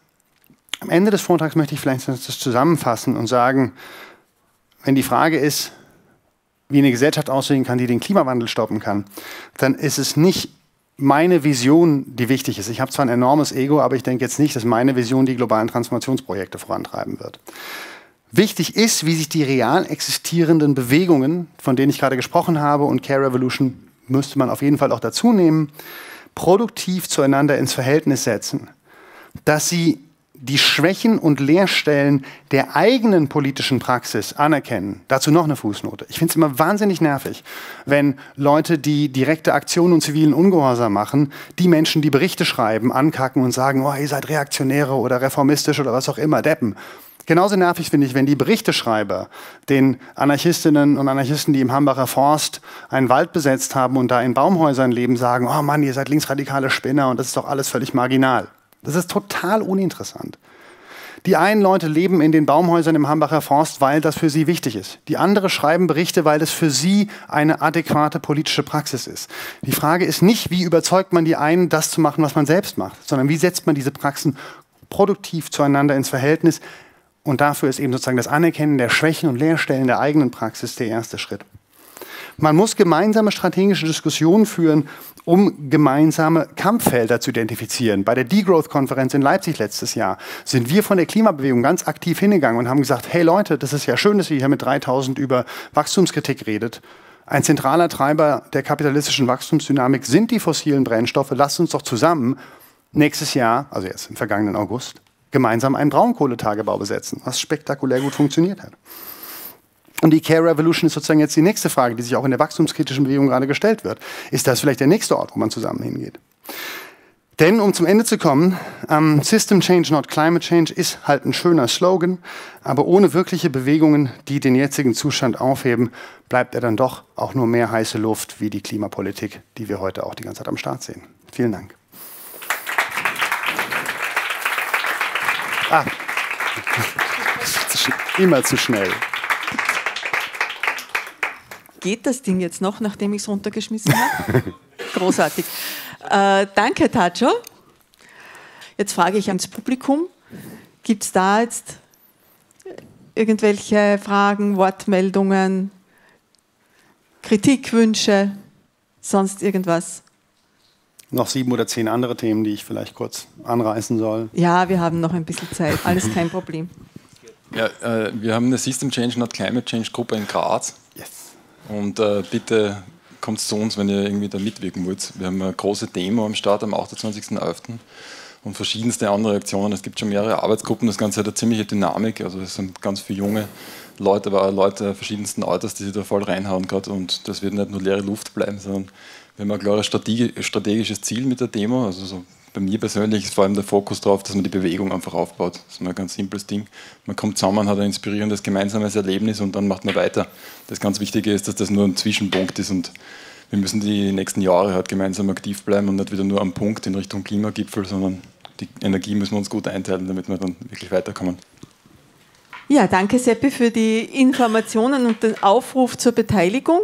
am Ende des Vortrags möchte ich vielleicht das zusammenfassen und sagen, wenn die Frage ist, wie eine Gesellschaft aussehen kann, die den Klimawandel stoppen kann, dann ist es nicht meine Vision, die wichtig ist. Ich habe zwar ein enormes Ego, aber ich denke jetzt nicht, dass meine Vision die globalen Transformationsprojekte vorantreiben wird. Wichtig ist, wie sich die real existierenden Bewegungen, von denen ich gerade gesprochen habe, und Care Revolution müsste man auf jeden Fall auch dazu nehmen, produktiv zueinander ins Verhältnis setzen, dass sie die Schwächen und Leerstellen der eigenen politischen Praxis anerkennen. Dazu noch eine Fußnote. Ich finde es immer wahnsinnig nervig, wenn Leute, die direkte Aktionen und zivilen Ungehorsam machen, die Menschen, die Berichte schreiben, ankacken und sagen, oh, ihr seid Reaktionäre oder reformistisch oder was auch immer, Deppen. Genauso nervig finde ich, wenn die Berichteschreiber den Anarchistinnen und Anarchisten, die im Hambacher Forst einen Wald besetzt haben und da in Baumhäusern leben, sagen, oh Mann, ihr seid linksradikale Spinner und das ist doch alles völlig marginal. Das ist total uninteressant. Die einen Leute leben in den Baumhäusern im Hambacher Forst, weil das für sie wichtig ist. Die anderen schreiben Berichte, weil das für sie eine adäquate politische Praxis ist. Die Frage ist nicht, wie überzeugt man die einen, das zu machen, was man selbst macht, sondern wie setzt man diese Praxen produktiv zueinander ins Verhältnis. Und dafür ist eben sozusagen das Anerkennen der Schwächen und Leerstellen der eigenen Praxis der erste Schritt. Man muss gemeinsame strategische Diskussionen führen, um gemeinsame Kampffelder zu identifizieren. Bei der Degrowth-Konferenz in Leipzig letztes Jahr sind wir von der Klimabewegung ganz aktiv hingegangen und haben gesagt, hey Leute, das ist ja schön, dass ihr hier mit dreitausend über Wachstumskritik redet. Ein zentraler Treiber der kapitalistischen Wachstumsdynamik sind die fossilen Brennstoffe. Lasst uns doch zusammen nächstes Jahr, also jetzt im vergangenen August, gemeinsam einen Braunkohletagebau besetzen, was spektakulär gut funktioniert hat. Und die Care Revolution ist sozusagen jetzt die nächste Frage, die sich auch in der wachstumskritischen Bewegung gerade gestellt wird. Ist das vielleicht der nächste Ort, wo man zusammen hingeht? Denn, um zum Ende zu kommen, um, System Change, not Climate Change ist halt ein schöner Slogan, aber ohne wirkliche Bewegungen, die den jetzigen Zustand aufheben, bleibt er dann doch auch nur mehr heiße Luft wie die Klimapolitik, die wir heute auch die ganze Zeit am Start sehen. Vielen Dank. Ah. Immer zu schnell. Geht das Ding jetzt noch, nachdem ich es runtergeschmissen habe? Großartig. Äh, danke, Tacho. Jetzt frage ich ans Publikum. Gibt es da jetzt irgendwelche Fragen, Wortmeldungen, Kritikwünsche, sonst irgendwas? Noch sieben oder zehn andere Themen, die ich vielleicht kurz anreißen soll. Ja, wir haben noch ein bisschen Zeit. Alles kein Problem. Ja, äh, wir haben eine System Change, not Climate Change Gruppe in Graz. Yes. Und äh, bitte kommt zu uns, wenn ihr irgendwie da mitwirken wollt. Wir haben eine große Demo am Start am achtundzwanzigsten elften und verschiedenste andere Aktionen. Es gibt schon mehrere Arbeitsgruppen, das Ganze hat eine ziemliche Dynamik. Also es sind ganz viele junge Leute, aber auch Leute verschiedensten Alters, die sich da voll reinhauen gerade. Und das wird nicht nur leere Luft bleiben, sondern wir haben ein klares strategisches Ziel mit der Demo. Also so bei mir persönlich ist vor allem der Fokus darauf, dass man die Bewegung einfach aufbaut. Das ist ein ganz simples Ding. Man kommt zusammen, hat ein inspirierendes gemeinsames Erlebnis und dann macht man weiter. Das ganz Wichtige ist, dass das nur ein Zwischenpunkt ist und wir müssen die nächsten Jahre halt gemeinsam aktiv bleiben und nicht wieder nur am Punkt in Richtung Klimagipfel, sondern die Energie müssen wir uns gut einteilen, damit wir dann wirklich weiterkommen. Ja, danke Seppi für die Informationen und den Aufruf zur Beteiligung.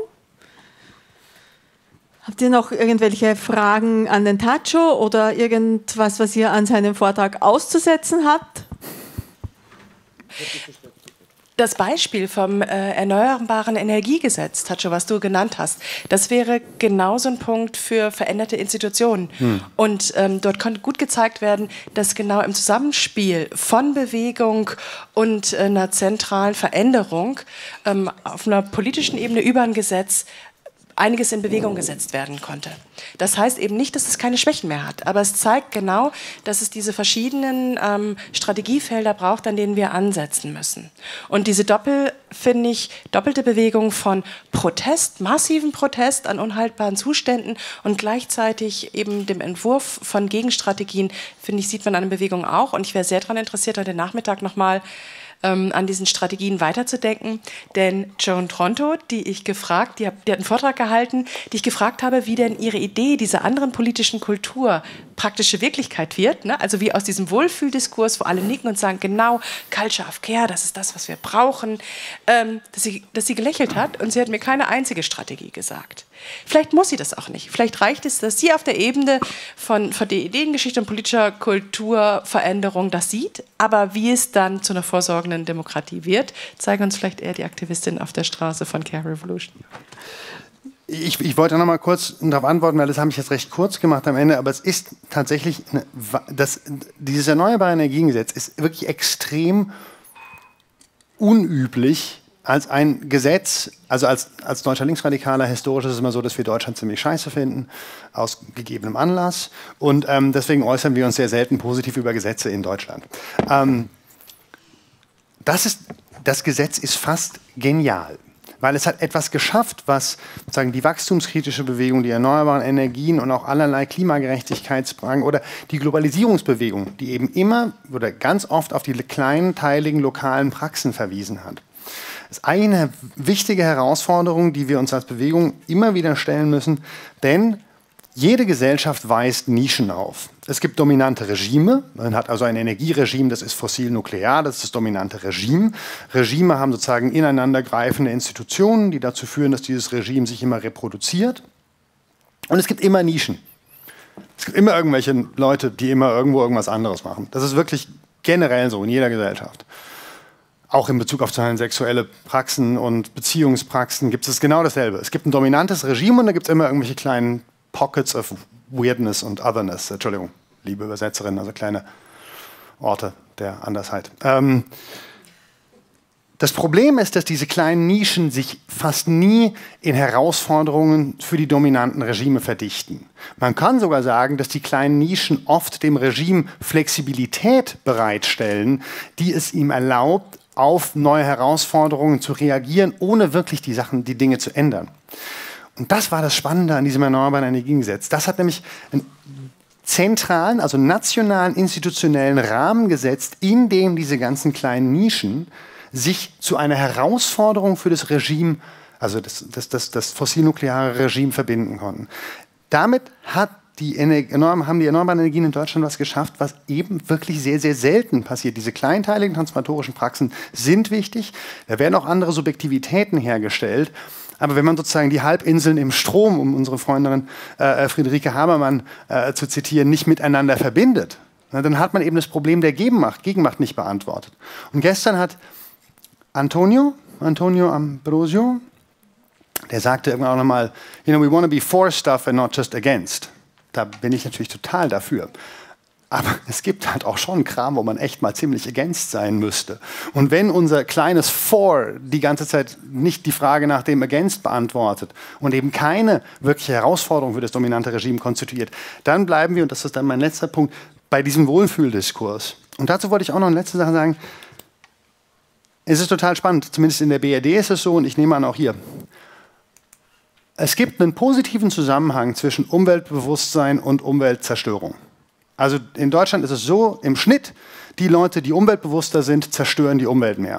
Habt ihr noch irgendwelche Fragen an den Tacho oder irgendwas, was ihr an seinem Vortrag auszusetzen habt? Das Beispiel vom äh, Erneuerbaren Energiegesetz, Tacho, was du genannt hast, das wäre genauso ein Punkt für veränderte Institutionen. Hm. Und ähm, dort konnte gut gezeigt werden, dass genau im Zusammenspiel von Bewegung und äh, einer zentralen Veränderung ähm, auf einer politischen Ebene über ein Gesetz einiges in Bewegung gesetzt werden konnte. Das heißt eben nicht, dass es keine Schwächen mehr hat, aber es zeigt genau, dass es diese verschiedenen ähm, Strategiefelder braucht, an denen wir ansetzen müssen. Und diese Doppel, finde ich, doppelte Bewegung von Protest, massiven Protest an unhaltbaren Zuständen und gleichzeitig eben dem Entwurf von Gegenstrategien, finde ich, sieht man an der Bewegung auch. Und ich wäre sehr daran interessiert, heute Nachmittag nochmal Ähm, an diesen Strategien weiterzudenken. Denn Joan Tronto, die ich gefragt, die hat, die hat einen Vortrag gehalten, die ich gefragt habe, wie denn ihre Idee dieser anderen politischen Kultur praktische Wirklichkeit wird. Ne? Also wie aus diesem Wohlfühldiskurs, wo alle nicken und sagen, genau, Culture of Care, das ist das, was wir brauchen, ähm, dass, sie, dass sie gelächelt hat und sie hat mir keine einzige Strategie gesagt. Vielleicht muss sie das auch nicht. Vielleicht reicht es, dass sie auf der Ebene von, von der Ideengeschichte und politischer Kulturveränderung das sieht, aber wie es dann zu einer vorsorgenden Demokratie wird, zeigen uns vielleicht eher die Aktivistinnen auf der Straße von Care Revolution. Ich, ich wollte noch mal kurz darauf antworten, weil das habe ich jetzt recht kurz gemacht am Ende, aber es ist tatsächlich, eine, das, dieses Erneuerbare Energiengesetz ist wirklich extrem unüblich als ein Gesetz, also als, als deutscher Linksradikaler, historisch ist es immer so, dass wir Deutschland ziemlich scheiße finden, aus gegebenem Anlass. Und ähm, deswegen äußern wir uns sehr selten positiv über Gesetze in Deutschland. Ähm, das, ist, das Gesetz ist fast genial, weil es hat etwas geschafft, was sozusagen die wachstumskritische Bewegung, die erneuerbaren Energien und auch allerlei Klimagerechtigkeitsfragen oder die Globalisierungsbewegung, die eben immer oder ganz oft auf die kleinteiligen lokalen Praxen verwiesen hat. Das ist eine wichtige Herausforderung, die wir uns als Bewegung immer wieder stellen müssen, denn jede Gesellschaft weist Nischen auf. Es gibt dominante Regime, man hat also ein Energieregime, das ist fossil-nuklear, das ist das dominante Regime. Regime haben sozusagen ineinandergreifende Institutionen, die dazu führen, dass dieses Regime sich immer reproduziert. Und es gibt immer Nischen. Es gibt immer irgendwelche Leute, die immer irgendwo irgendwas anderes machen. Das ist wirklich generell so in jeder Gesellschaft. Auch in Bezug auf sexuelle Praxen und Beziehungspraxen gibt es genau dasselbe. Es gibt ein dominantes Regime und da gibt es immer irgendwelche kleinen Pockets of Weirdness und Otherness. Entschuldigung, liebe Übersetzerin, also kleine Orte der Andersheit. Ähm, das Problem ist, dass diese kleinen Nischen sich fast nie in Herausforderungen für die dominanten Regime verdichten. Man kann sogar sagen, dass die kleinen Nischen oft dem Regime Flexibilität bereitstellen, die es ihm erlaubt, auf neue Herausforderungen zu reagieren, ohne wirklich die Sachen, die Dinge zu ändern. Und das war das Spannende an diesem Erneuerbaren Energiengesetz. Das hat nämlich einen zentralen, also nationalen, institutionellen Rahmen gesetzt, in dem diese ganzen kleinen Nischen sich zu einer Herausforderung für das Regime, also das, das, das, das fossil-nukleare Regime verbinden konnten. Damit hat Die haben die erneuerbaren Energien in Deutschland was geschafft, was eben wirklich sehr, sehr selten passiert. Diese kleinteiligen transformatorischen Praxen sind wichtig. Da werden auch andere Subjektivitäten hergestellt. Aber wenn man sozusagen die Halbinseln im Strom, um unsere Freundin äh, Friederike Habermann äh, zu zitieren, nicht miteinander verbindet, na, dann hat man eben das Problem der Gegenmacht, Gegenmacht nicht beantwortet. Und gestern hat Antonio, Antonio Ambrosio, der sagte irgendwann auch nochmal, you know, we want to be for stuff and not just against. Da bin ich natürlich total dafür. Aber es gibt halt auch schon Kram, wo man echt mal ziemlich against sein müsste. Und wenn unser kleines For die ganze Zeit nicht die Frage nach dem Against beantwortet und eben keine wirkliche Herausforderung für das dominante Regime konstituiert, dann bleiben wir, und das ist dann mein letzter Punkt, bei diesem Wohlfühldiskurs. Und dazu wollte ich auch noch eine letzte Sache sagen. Es ist total spannend, zumindest in der B R D ist es so und ich nehme an auch hier. Es gibt einen positiven Zusammenhang zwischen Umweltbewusstsein und Umweltzerstörung. Also in Deutschland ist es so, im Schnitt, die Leute, die umweltbewusster sind, zerstören die Umwelt mehr.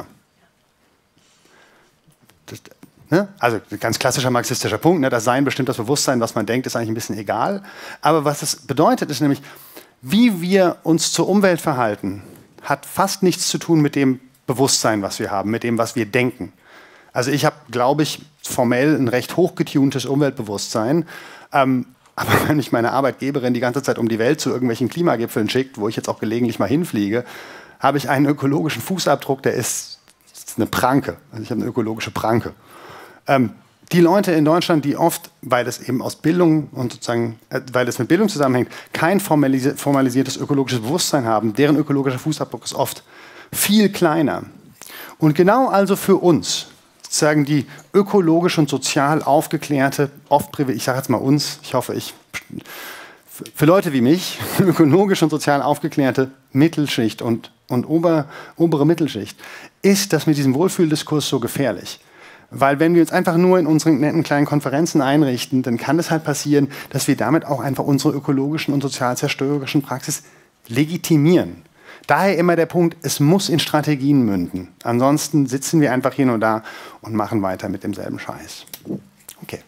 Das, ne? Also ein ganz klassischer marxistischer Punkt, ne? Das Sein bestimmt das Bewusstsein, was man denkt, ist eigentlich ein bisschen egal. Aber was es bedeutet, ist nämlich, wie wir uns zur Umwelt verhalten, hat fast nichts zu tun mit dem Bewusstsein, was wir haben, mit dem, was wir denken. Also ich habe, glaube ich, formell ein recht hochgetuntes Umweltbewusstsein. Ähm, aber wenn mich meine Arbeitgeberin die ganze Zeit um die Welt zu irgendwelchen Klimagipfeln schickt, wo ich jetzt auch gelegentlich mal hinfliege, habe ich einen ökologischen Fußabdruck, der ist, ist eine Pranke. Also ich habe eine ökologische Pranke. Ähm, die Leute in Deutschland, die oft, weil es eben aus Bildung und sozusagen, äh, weil es mit Bildung zusammenhängt, kein formalisi- formalisiertes ökologisches Bewusstsein haben, deren ökologischer Fußabdruck ist oft viel kleiner. Und genau also für uns sozusagen die ökologisch und sozial aufgeklärte, oft, ich sage jetzt mal uns, ich hoffe, ich, für Leute wie mich, ökologisch und sozial aufgeklärte Mittelschicht und, und ober, obere Mittelschicht, ist das mit diesem Wohlfühldiskurs so gefährlich. Weil wenn wir uns einfach nur in unseren netten kleinen Konferenzen einrichten, dann kann es halt passieren, dass wir damit auch einfach unsere ökologischen und sozial zerstörerischen Praxis legitimieren. Daher immer der Punkt, es muss in Strategien münden. Ansonsten sitzen wir einfach hier nur da und machen weiter mit demselben Scheiß. Okay.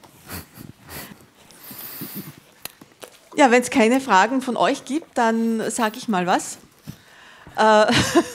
Ja, wenn es keine Fragen von euch gibt, dann sage ich mal was. Äh,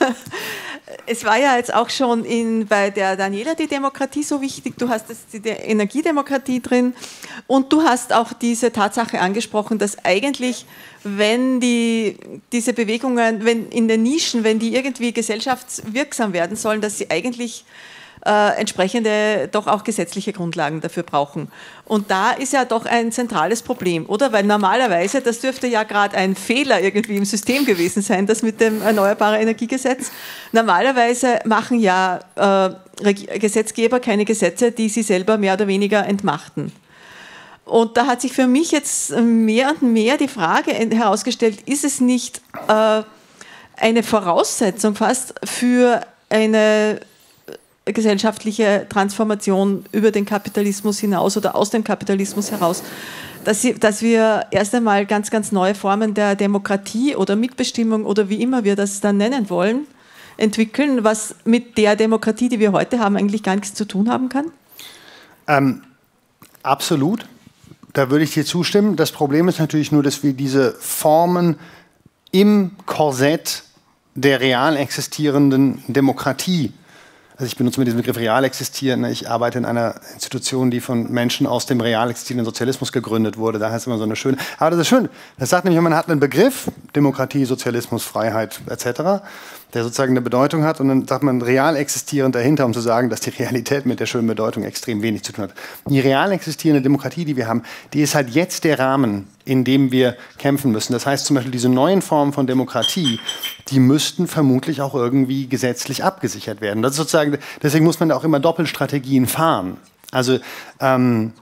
es war ja jetzt auch schon in, bei der Daniela die Demokratie so wichtig. Du hast jetzt die Energiedemokratie drin und du hast auch diese Tatsache angesprochen, dass eigentlich, wenn die, diese Bewegungen, wenn in den Nischen, wenn die irgendwie gesellschaftswirksam werden sollen, dass sie eigentlich äh, entsprechende, doch auch gesetzliche Grundlagen dafür brauchen. Und da ist ja doch ein zentrales Problem, oder? Weil normalerweise, das dürfte ja gerade ein Fehler irgendwie im System gewesen sein, das mit dem Erneuerbaren Energiegesetz. Normalerweise machen ja äh, Gesetzgeber keine Gesetze, die sie selber mehr oder weniger entmachten. Und da hat sich für mich jetzt mehr und mehr die Frage herausgestellt, ist es nicht äh, eine Voraussetzung fast für eine gesellschaftliche Transformation über den Kapitalismus hinaus oder aus dem Kapitalismus heraus, dass, sie, dass wir erst einmal ganz, ganz neue Formen der Demokratie oder Mitbestimmung oder wie immer wir das dann nennen wollen, entwickeln, was mit der Demokratie, die wir heute haben, eigentlich gar nichts zu tun haben kann? Ähm, absolut. Da würde ich dir zustimmen. Das Problem ist natürlich nur, dass wir diese Formen im Korsett der real existierenden Demokratie, also ich benutze mir diesen Begriff real existieren, ich arbeite in einer Institution, die von Menschen aus dem real existierenden Sozialismus gegründet wurde, daher ist immer so eine schöne, aber das ist schön, das sagt nämlich, man hat einen Begriff, Demokratie, Sozialismus, Freiheit et cetera, der sozusagen eine Bedeutung hat und dann sagt man real existierend dahinter, um zu sagen, dass die Realität mit der schönen Bedeutung extrem wenig zu tun hat. Die real existierende Demokratie, die wir haben, die ist halt jetzt der Rahmen, in dem wir kämpfen müssen. Das heißt zum Beispiel, diese neuen Formen von Demokratie, die müssten vermutlich auch irgendwie gesetzlich abgesichert werden. Das ist sozusagen, deswegen muss man da auch immer Doppelstrategien fahren. Also ähm,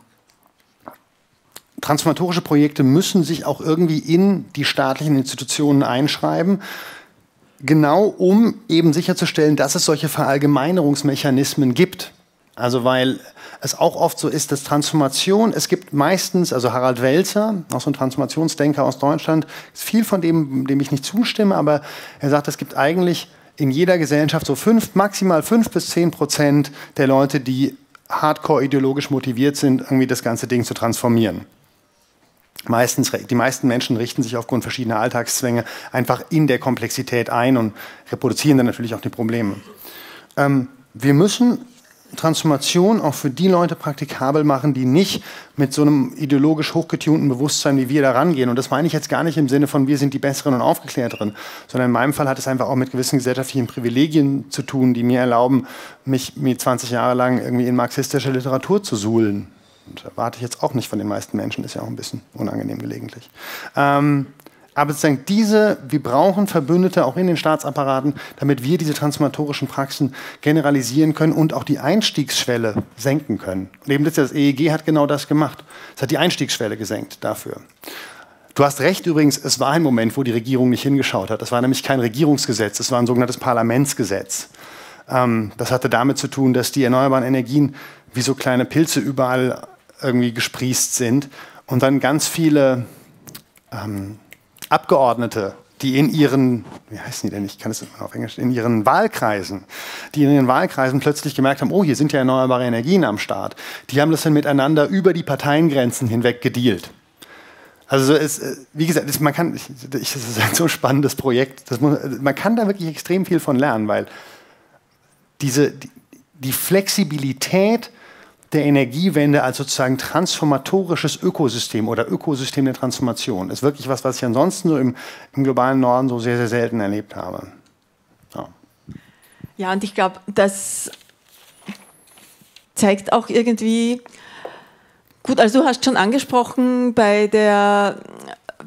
transformatorische Projekte müssen sich auch irgendwie in die staatlichen Institutionen einschreiben, genau um eben sicherzustellen, dass es solche Verallgemeinerungsmechanismen gibt. Also weil es auch oft so ist, dass Transformation, es gibt meistens, also Harald Welzer, auch so ein Transformationsdenker aus Deutschland, ist viel von dem, dem ich nicht zustimme, aber er sagt, es gibt eigentlich in jeder Gesellschaft so fünf, maximal fünf bis zehn Prozent der Leute, die hardcore ideologisch motiviert sind, irgendwie das ganze Ding zu transformieren. Meistens, die meisten Menschen richten sich aufgrund verschiedener Alltagszwänge einfach in der Komplexität ein und reproduzieren dann natürlich auch die Probleme. Ähm, wir müssen Transformation auch für die Leute praktikabel machen, die nicht mit so einem ideologisch hochgetunten Bewusstsein wie wir da rangehen. Und das meine ich jetzt gar nicht im Sinne von, wir sind die Besseren und Aufgeklärteren, sondern in meinem Fall hat es einfach auch mit gewissen gesellschaftlichen Privilegien zu tun, die mir erlauben, mich mir zwanzig Jahre lang irgendwie in marxistischer Literatur zu suhlen. Und das erwarte ich jetzt auch nicht von den meisten Menschen, ist ja auch ein bisschen unangenehm gelegentlich. Ähm, aber sozusagen diese, wir brauchen Verbündete auch in den Staatsapparaten, damit wir diese transformatorischen Praxen generalisieren können und auch die Einstiegsschwelle senken können. Und eben das E E G hat genau das gemacht. Es hat die Einstiegsschwelle gesenkt dafür. Du hast recht übrigens, es war ein Moment, wo die Regierung nicht hingeschaut hat. Es war nämlich kein Regierungsgesetz, es war ein sogenanntes Parlamentsgesetz. Ähm, das hatte damit zu tun, dass die erneuerbaren Energien wie so kleine Pilze überall irgendwie gesprießt sind und dann ganz viele ähm, Abgeordnete, die in ihren, wie heißen die denn, ich kann es auf Englisch, in ihren Wahlkreisen, die in ihren Wahlkreisen plötzlich gemerkt haben, oh, hier sind ja erneuerbare Energien am Start. Die haben das dann miteinander über die Parteiengrenzen hinweg gedealt. Also es, wie gesagt, es, man kann, ich, das ist ein so spannendes Projekt. Das muss, man kann da wirklich extrem viel von lernen, weil diese, die, die Flexibilität der Energiewende als sozusagen transformatorisches Ökosystem oder Ökosystem der Transformation ist wirklich was, was ich ansonsten so im, im globalen Norden so sehr, sehr selten erlebt habe. Ja, ja, und ich glaube, das zeigt auch irgendwie, gut, also du hast schon angesprochen, bei der,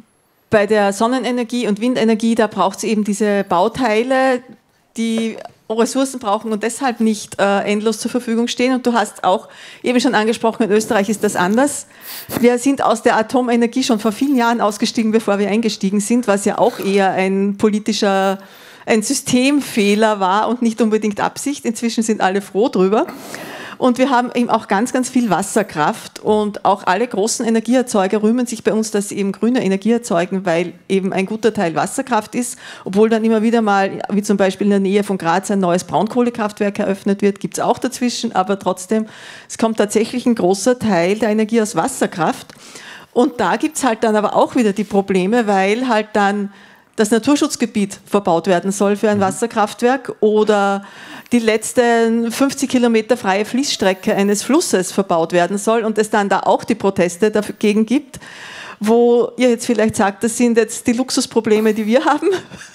bei der Sonnenenergie und Windenergie, da braucht es eben diese Bauteile, die Ressourcen brauchen und deshalb nicht äh, endlos zur Verfügung stehen. Und du hast auch eben schon angesprochen, in Österreich ist das anders. Wir sind aus der Atomenergie schon vor vielen Jahren ausgestiegen, bevor wir eingestiegen sind, was ja auch eher ein politischer, ein Systemfehler war und nicht unbedingt Absicht. Inzwischen sind alle froh drüber. Und wir haben eben auch ganz, ganz viel Wasserkraft und auch alle großen Energieerzeuger rühmen sich bei uns, dass sie eben grüne Energie erzeugen, weil eben ein guter Teil Wasserkraft ist, obwohl dann immer wieder mal, wie zum Beispiel in der Nähe von Graz, ein neues Braunkohlekraftwerk eröffnet wird, gibt es auch dazwischen, aber trotzdem, es kommt tatsächlich ein großer Teil der Energie aus Wasserkraft. Und da gibt es halt dann aber auch wieder die Probleme, weil halt dann das Naturschutzgebiet verbaut werden soll für ein Wasserkraftwerk oder die letzten fünfzig Kilometer freie Fließstrecke eines Flusses verbaut werden soll und es dann da auch die Proteste dagegen gibt, wo ihr jetzt vielleicht sagt, das sind jetzt die Luxusprobleme, die wir haben.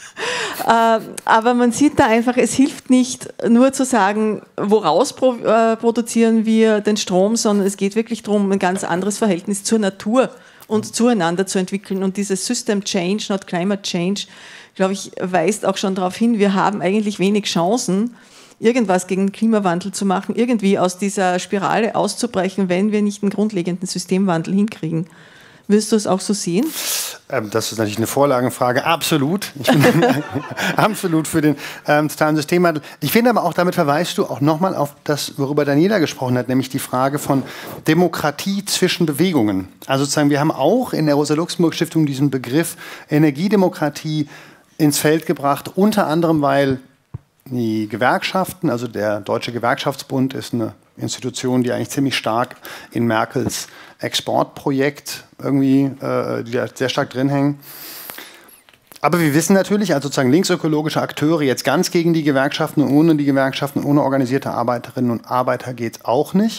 Aber man sieht da einfach, es hilft nicht nur zu sagen, woraus produzieren wir den Strom, sondern es geht wirklich darum, ein ganz anderes Verhältnis zur Natur und zueinander zu entwickeln. Und dieses System Change, not Climate Change, glaube ich, weist auch schon darauf hin, wir haben eigentlich wenig Chancen, irgendwas gegen den Klimawandel zu machen, irgendwie aus dieser Spirale auszubrechen, wenn wir nicht einen grundlegenden Systemwandel hinkriegen. Würdest du es auch so sehen? Das ist natürlich eine Vorlagenfrage. Absolut. Ich bin absolut für den ähm, totalen Systemwandel. Ich finde aber auch, damit verweist du auch nochmal auf das, worüber Daniela gesprochen hat, nämlich die Frage von Demokratie zwischen Bewegungen. Also sozusagen, wir haben auch in der Rosa-Luxemburg-Stiftung diesen Begriff Energiedemokratie ins Feld gebracht, unter anderem, weil die Gewerkschaften, also der Deutsche Gewerkschaftsbund ist eine Institution, die eigentlich ziemlich stark in Merkels Exportprojekt irgendwie äh, die da sehr stark drin hängen. Aber wir wissen natürlich, als sozusagen linksökologische Akteure jetzt ganz gegen die Gewerkschaften und ohne die Gewerkschaften, ohne organisierte Arbeiterinnen und Arbeiter geht es auch nicht.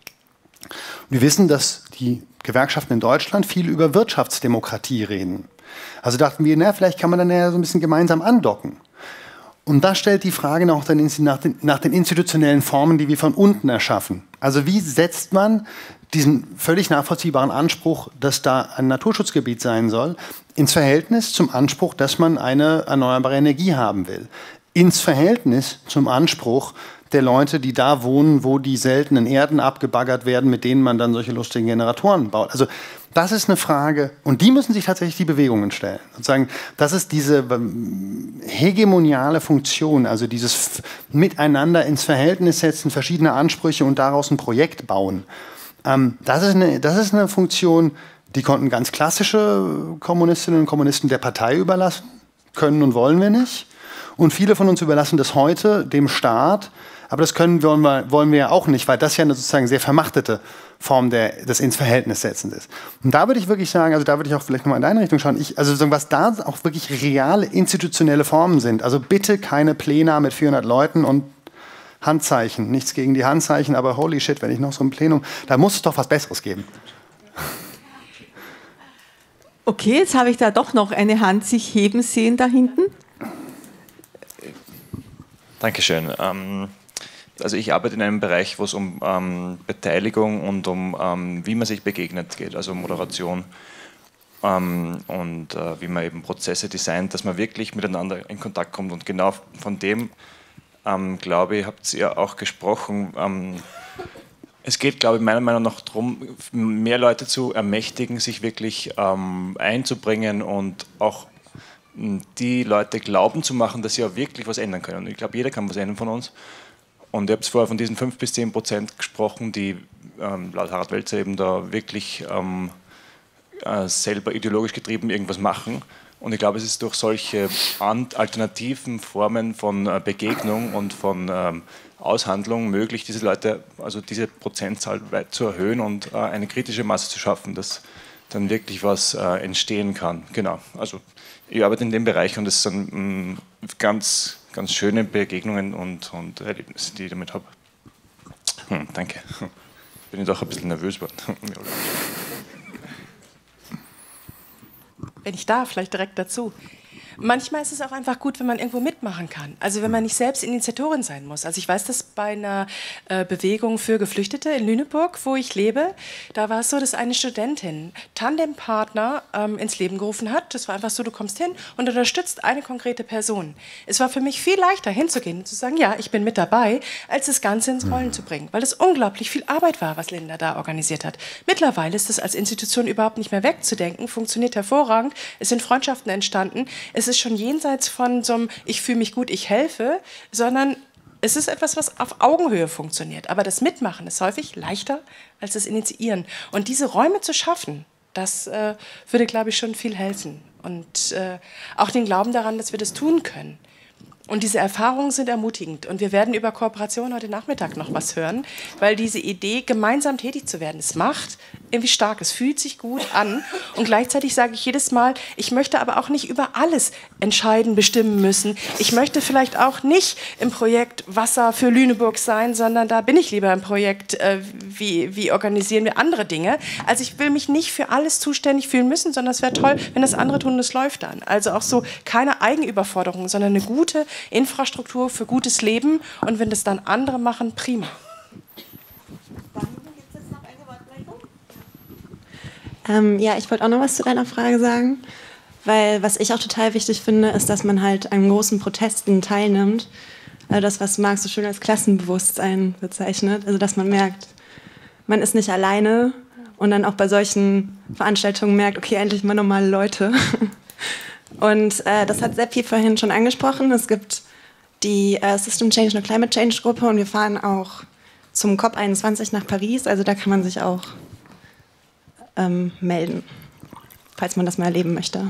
Wir wissen, dass die Gewerkschaften in Deutschland viel über Wirtschaftsdemokratie reden. Also dachten wir, na, vielleicht kann man dann ja so ein bisschen gemeinsam andocken. Und das stellt die Frage nach den, nach, den, nach den institutionellen Formen, die wir von unten erschaffen. Also wie setzt man diesen völlig nachvollziehbaren Anspruch, dass da ein Naturschutzgebiet sein soll, ins Verhältnis zum Anspruch, dass man eine erneuerbare Energie haben will. Ins Verhältnis zum Anspruch der Leute, die da wohnen, wo die seltenen Erden abgebaggert werden, mit denen man dann solche lustigen Generatoren baut. Also das ist eine Frage, und die müssen sich tatsächlich die Bewegungen stellen. Sozusagen, das ist diese hegemoniale Funktion, also dieses Miteinander ins Verhältnis setzen, verschiedene Ansprüche und daraus ein Projekt bauen. Ähm, das ist eine, das ist eine Funktion, die konnten ganz klassische Kommunistinnen und Kommunisten der Partei überlassen, können und wollen wir nicht. Und viele von uns überlassen das heute dem Staat, aber das können wollen wir, wollen wir ja auch nicht, weil das ja eine sozusagen sehr vermachtete Form der, des ins Verhältnis setzens ist. Und da würde ich wirklich sagen, also da würde ich auch vielleicht nochmal in deine Richtung schauen, ich, also sozusagen, was da auch wirklich reale institutionelle Formen sind, also bitte keine Plena mit vierhundert Leuten und Handzeichen, nichts gegen die Handzeichen, aber holy shit, wenn ich noch so ein Plenum, da muss es doch was Besseres geben. Okay, jetzt habe ich da doch noch eine Hand sich heben sehen da hinten. Dankeschön. Ähm, also ich arbeite in einem Bereich, wo es um ähm, Beteiligung und um ähm, wie man sich begegnet geht, also Moderation ähm, und äh, wie man eben Prozesse designt, dass man wirklich miteinander in Kontakt kommt. Und genau von dem, ähm, glaube ich, habt ihr auch gesprochen. Ähm, es geht, glaube ich, meiner Meinung nach darum, mehr Leute zu ermächtigen, sich wirklich ähm, einzubringen und auch die Leute glauben zu machen, dass sie auch wirklich was ändern können. Und ich glaube, jeder kann was ändern von uns. Und ich habe es vorher von diesen fünf bis zehn Prozent gesprochen, die ähm, laut Harald Welzer eben da wirklich ähm, äh, selber ideologisch getrieben irgendwas machen. Und ich glaube, es ist durch solche alternativen Formen von äh, Begegnung und von ähm, Aushandlung möglich, diese Leute, also diese Prozentzahl weit zu erhöhen und äh, eine kritische Masse zu schaffen, dass dann wirklich was äh, entstehen kann. Genau. Also ich arbeite in dem Bereich und es sind mh, ganz, ganz schöne Begegnungen und, und Erlebnisse, die ich damit habe. Hm, danke. Bin ich doch ein bisschen nervös geworden. Wenn ich darf, vielleicht direkt dazu. Manchmal ist es auch einfach gut, wenn man irgendwo mitmachen kann. Also wenn man nicht selbst Initiatorin sein muss. Also ich weiß das bei einer äh, Bewegung für Geflüchtete in Lüneburg, wo ich lebe. Da war es so, dass eine Studentin Tandempartner ähm, ins Leben gerufen hat. Das war einfach so, du kommst hin und unterstützt eine konkrete Person. Es war für mich viel leichter hinzugehen und zu sagen, ja, ich bin mit dabei, als das Ganze ins Rollen zu bringen. Weil es unglaublich viel Arbeit war, was Linda da organisiert hat. Mittlerweile ist das als Institution überhaupt nicht mehr wegzudenken, funktioniert hervorragend. Es sind Freundschaften entstanden. Es ist schon jenseits von so einem ich fühle mich gut, ich helfe, sondern es ist etwas, was auf Augenhöhe funktioniert. Aber das Mitmachen ist häufig leichter als das Initiieren. Und diese Räume zu schaffen, das äh, würde, glaube ich, schon viel helfen. Und äh, auch den Glauben daran, dass wir das tun können. Und diese Erfahrungen sind ermutigend. Und wir werden über Kooperation heute Nachmittag noch was hören, weil diese Idee, gemeinsam tätig zu werden, es macht irgendwie stark, es fühlt sich gut an. Und gleichzeitig sage ich jedes Mal, ich möchte aber auch nicht über alles entscheiden, bestimmen müssen. Ich möchte vielleicht auch nicht im Projekt Wasser für Lüneburg sein, sondern da bin ich lieber im Projekt, äh, wie, wie organisieren wir andere Dinge. Also ich will mich nicht für alles zuständig fühlen müssen, sondern es wäre toll, wenn das andere tun und es läuft dann. Also auch so keine Eigenüberforderung, sondern eine gute Infrastruktur für gutes Leben und wenn das dann andere machen, prima. Dann gibt es jetzt noch eine Wortmeldung. Ähm, ja, ich wollte auch noch was zu deiner Frage sagen, weil was ich auch total wichtig finde, ist, dass man halt an großen Protesten teilnimmt. Also das, was Marx so schön als Klassenbewusstsein bezeichnet, also dass man merkt, man ist nicht alleine und dann auch bei solchen Veranstaltungen merkt, okay, endlich mal normale Leute. Und äh, das hat Seppi vorhin schon angesprochen. Es gibt die äh, System Change und Climate Change Gruppe und wir fahren auch zum COP einundzwanzig nach Paris. Also da kann man sich auch ähm, melden, falls man das mal erleben möchte.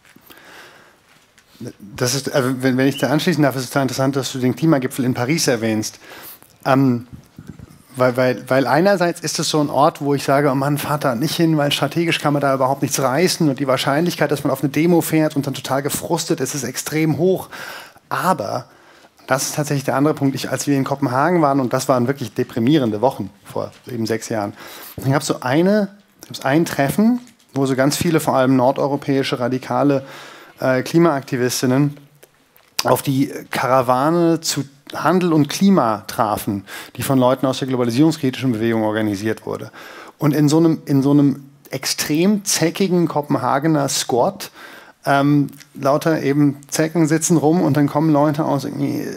Das ist, also wenn, wenn ich da anschließen darf, ist es total interessant, dass du den Klimagipfel in Paris erwähnst. Ähm, Weil, weil, weil einerseits ist es so ein Ort, wo ich sage, oh Mann, fahrt da nicht hin, weil strategisch kann man da überhaupt nichts reißen und die Wahrscheinlichkeit, dass man auf eine Demo fährt und dann total gefrustet ist, ist extrem hoch. Aber, das ist tatsächlich der andere Punkt, ich, als wir in Kopenhagen waren, und das waren wirklich deprimierende Wochen vor eben sechs Jahren, dann gab es so eine, ein Treffen, wo so ganz viele, vor allem nordeuropäische radikale äh, Klimaaktivistinnen auf die Karawane zu Handel und Klima trafen, die von Leuten aus der globalisierungskritischen Bewegung organisiert wurde. Und in so einem, in so einem extrem zeckigen Kopenhagener Squat, ähm, lauter eben Zecken sitzen rum und dann kommen Leute aus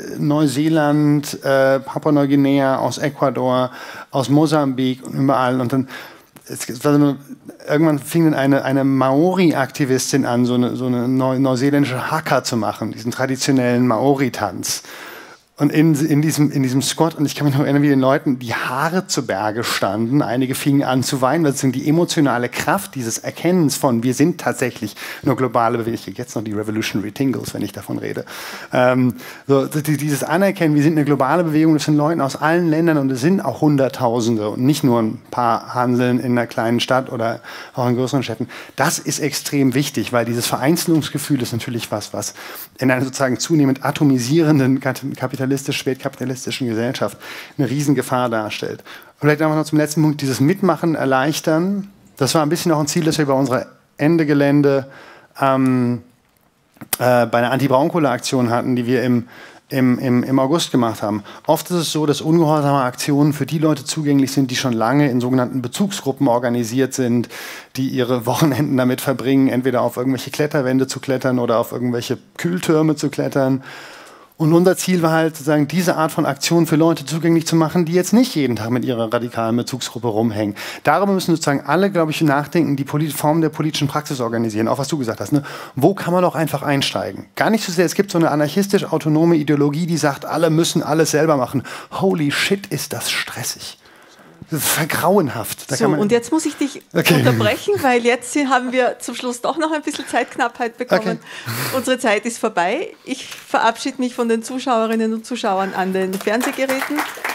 Neuseeland, äh, Papua-Neuguinea, aus Ecuador, aus Mosambik und überall. Und dann es war so eine, irgendwann fing dann eine, eine Maori-Aktivistin an, so eine, so eine neu, neuseeländische Haka zu machen, diesen traditionellen Maori-Tanz. Und in, in, diesem, in diesem Squat, und ich kann mich noch erinnern, wie den Leuten die Haare zu Berge standen. Einige fingen an zu weinen, weil sozusagen die emotionale Kraft dieses Erkennens von, wir sind tatsächlich nur globale Bewegung. Ich kriege jetzt noch die Revolutionary Tingles, wenn ich davon rede. Ähm, so, dieses Anerkennen, wir sind eine globale Bewegung, das sind Leute aus allen Ländern und es sind auch Hunderttausende und nicht nur ein paar Hanseln in einer kleinen Stadt oder auch in größeren Städten. Das ist extrem wichtig, weil dieses Vereinzelungsgefühl ist natürlich was, was in einer sozusagen zunehmend atomisierenden Kapitalismus spätkapitalistischen Gesellschaft eine Riesengefahr darstellt. Und vielleicht noch zum letzten Punkt, dieses Mitmachen erleichtern. Das war ein bisschen auch ein Ziel, das wir bei unserer Ende Gelände ähm, äh, bei einer Anti-Braunkohle-Aktion hatten, die wir im, im, im, im August gemacht haben. Oft ist es so, dass ungehorsame Aktionen für die Leute zugänglich sind, die schon lange in sogenannten Bezugsgruppen organisiert sind, die ihre Wochenenden damit verbringen, entweder auf irgendwelche Kletterwände zu klettern oder auf irgendwelche Kühltürme zu klettern. Und unser Ziel war halt, sozusagen diese Art von Aktion für Leute zugänglich zu machen, die jetzt nicht jeden Tag mit ihrer radikalen Bezugsgruppe rumhängen. Darüber müssen sozusagen alle, glaube ich, nachdenken, die Formen der politischen Praxis organisieren. Auch was du gesagt hast. Ne? Wo kann man doch einfach einsteigen? Gar nicht so sehr, es gibt so eine anarchistisch-autonome Ideologie, die sagt, alle müssen alles selber machen. Holy shit, ist das stressig. Das ist vergrauenhaft. Da so, und jetzt muss ich dich okay. unterbrechen, weil jetzt haben wir zum Schluss doch noch ein bisschen Zeitknappheit bekommen. Okay. Unsere Zeit ist vorbei. Ich verabschiede mich von den Zuschauerinnen und Zuschauern an den Fernsehgeräten.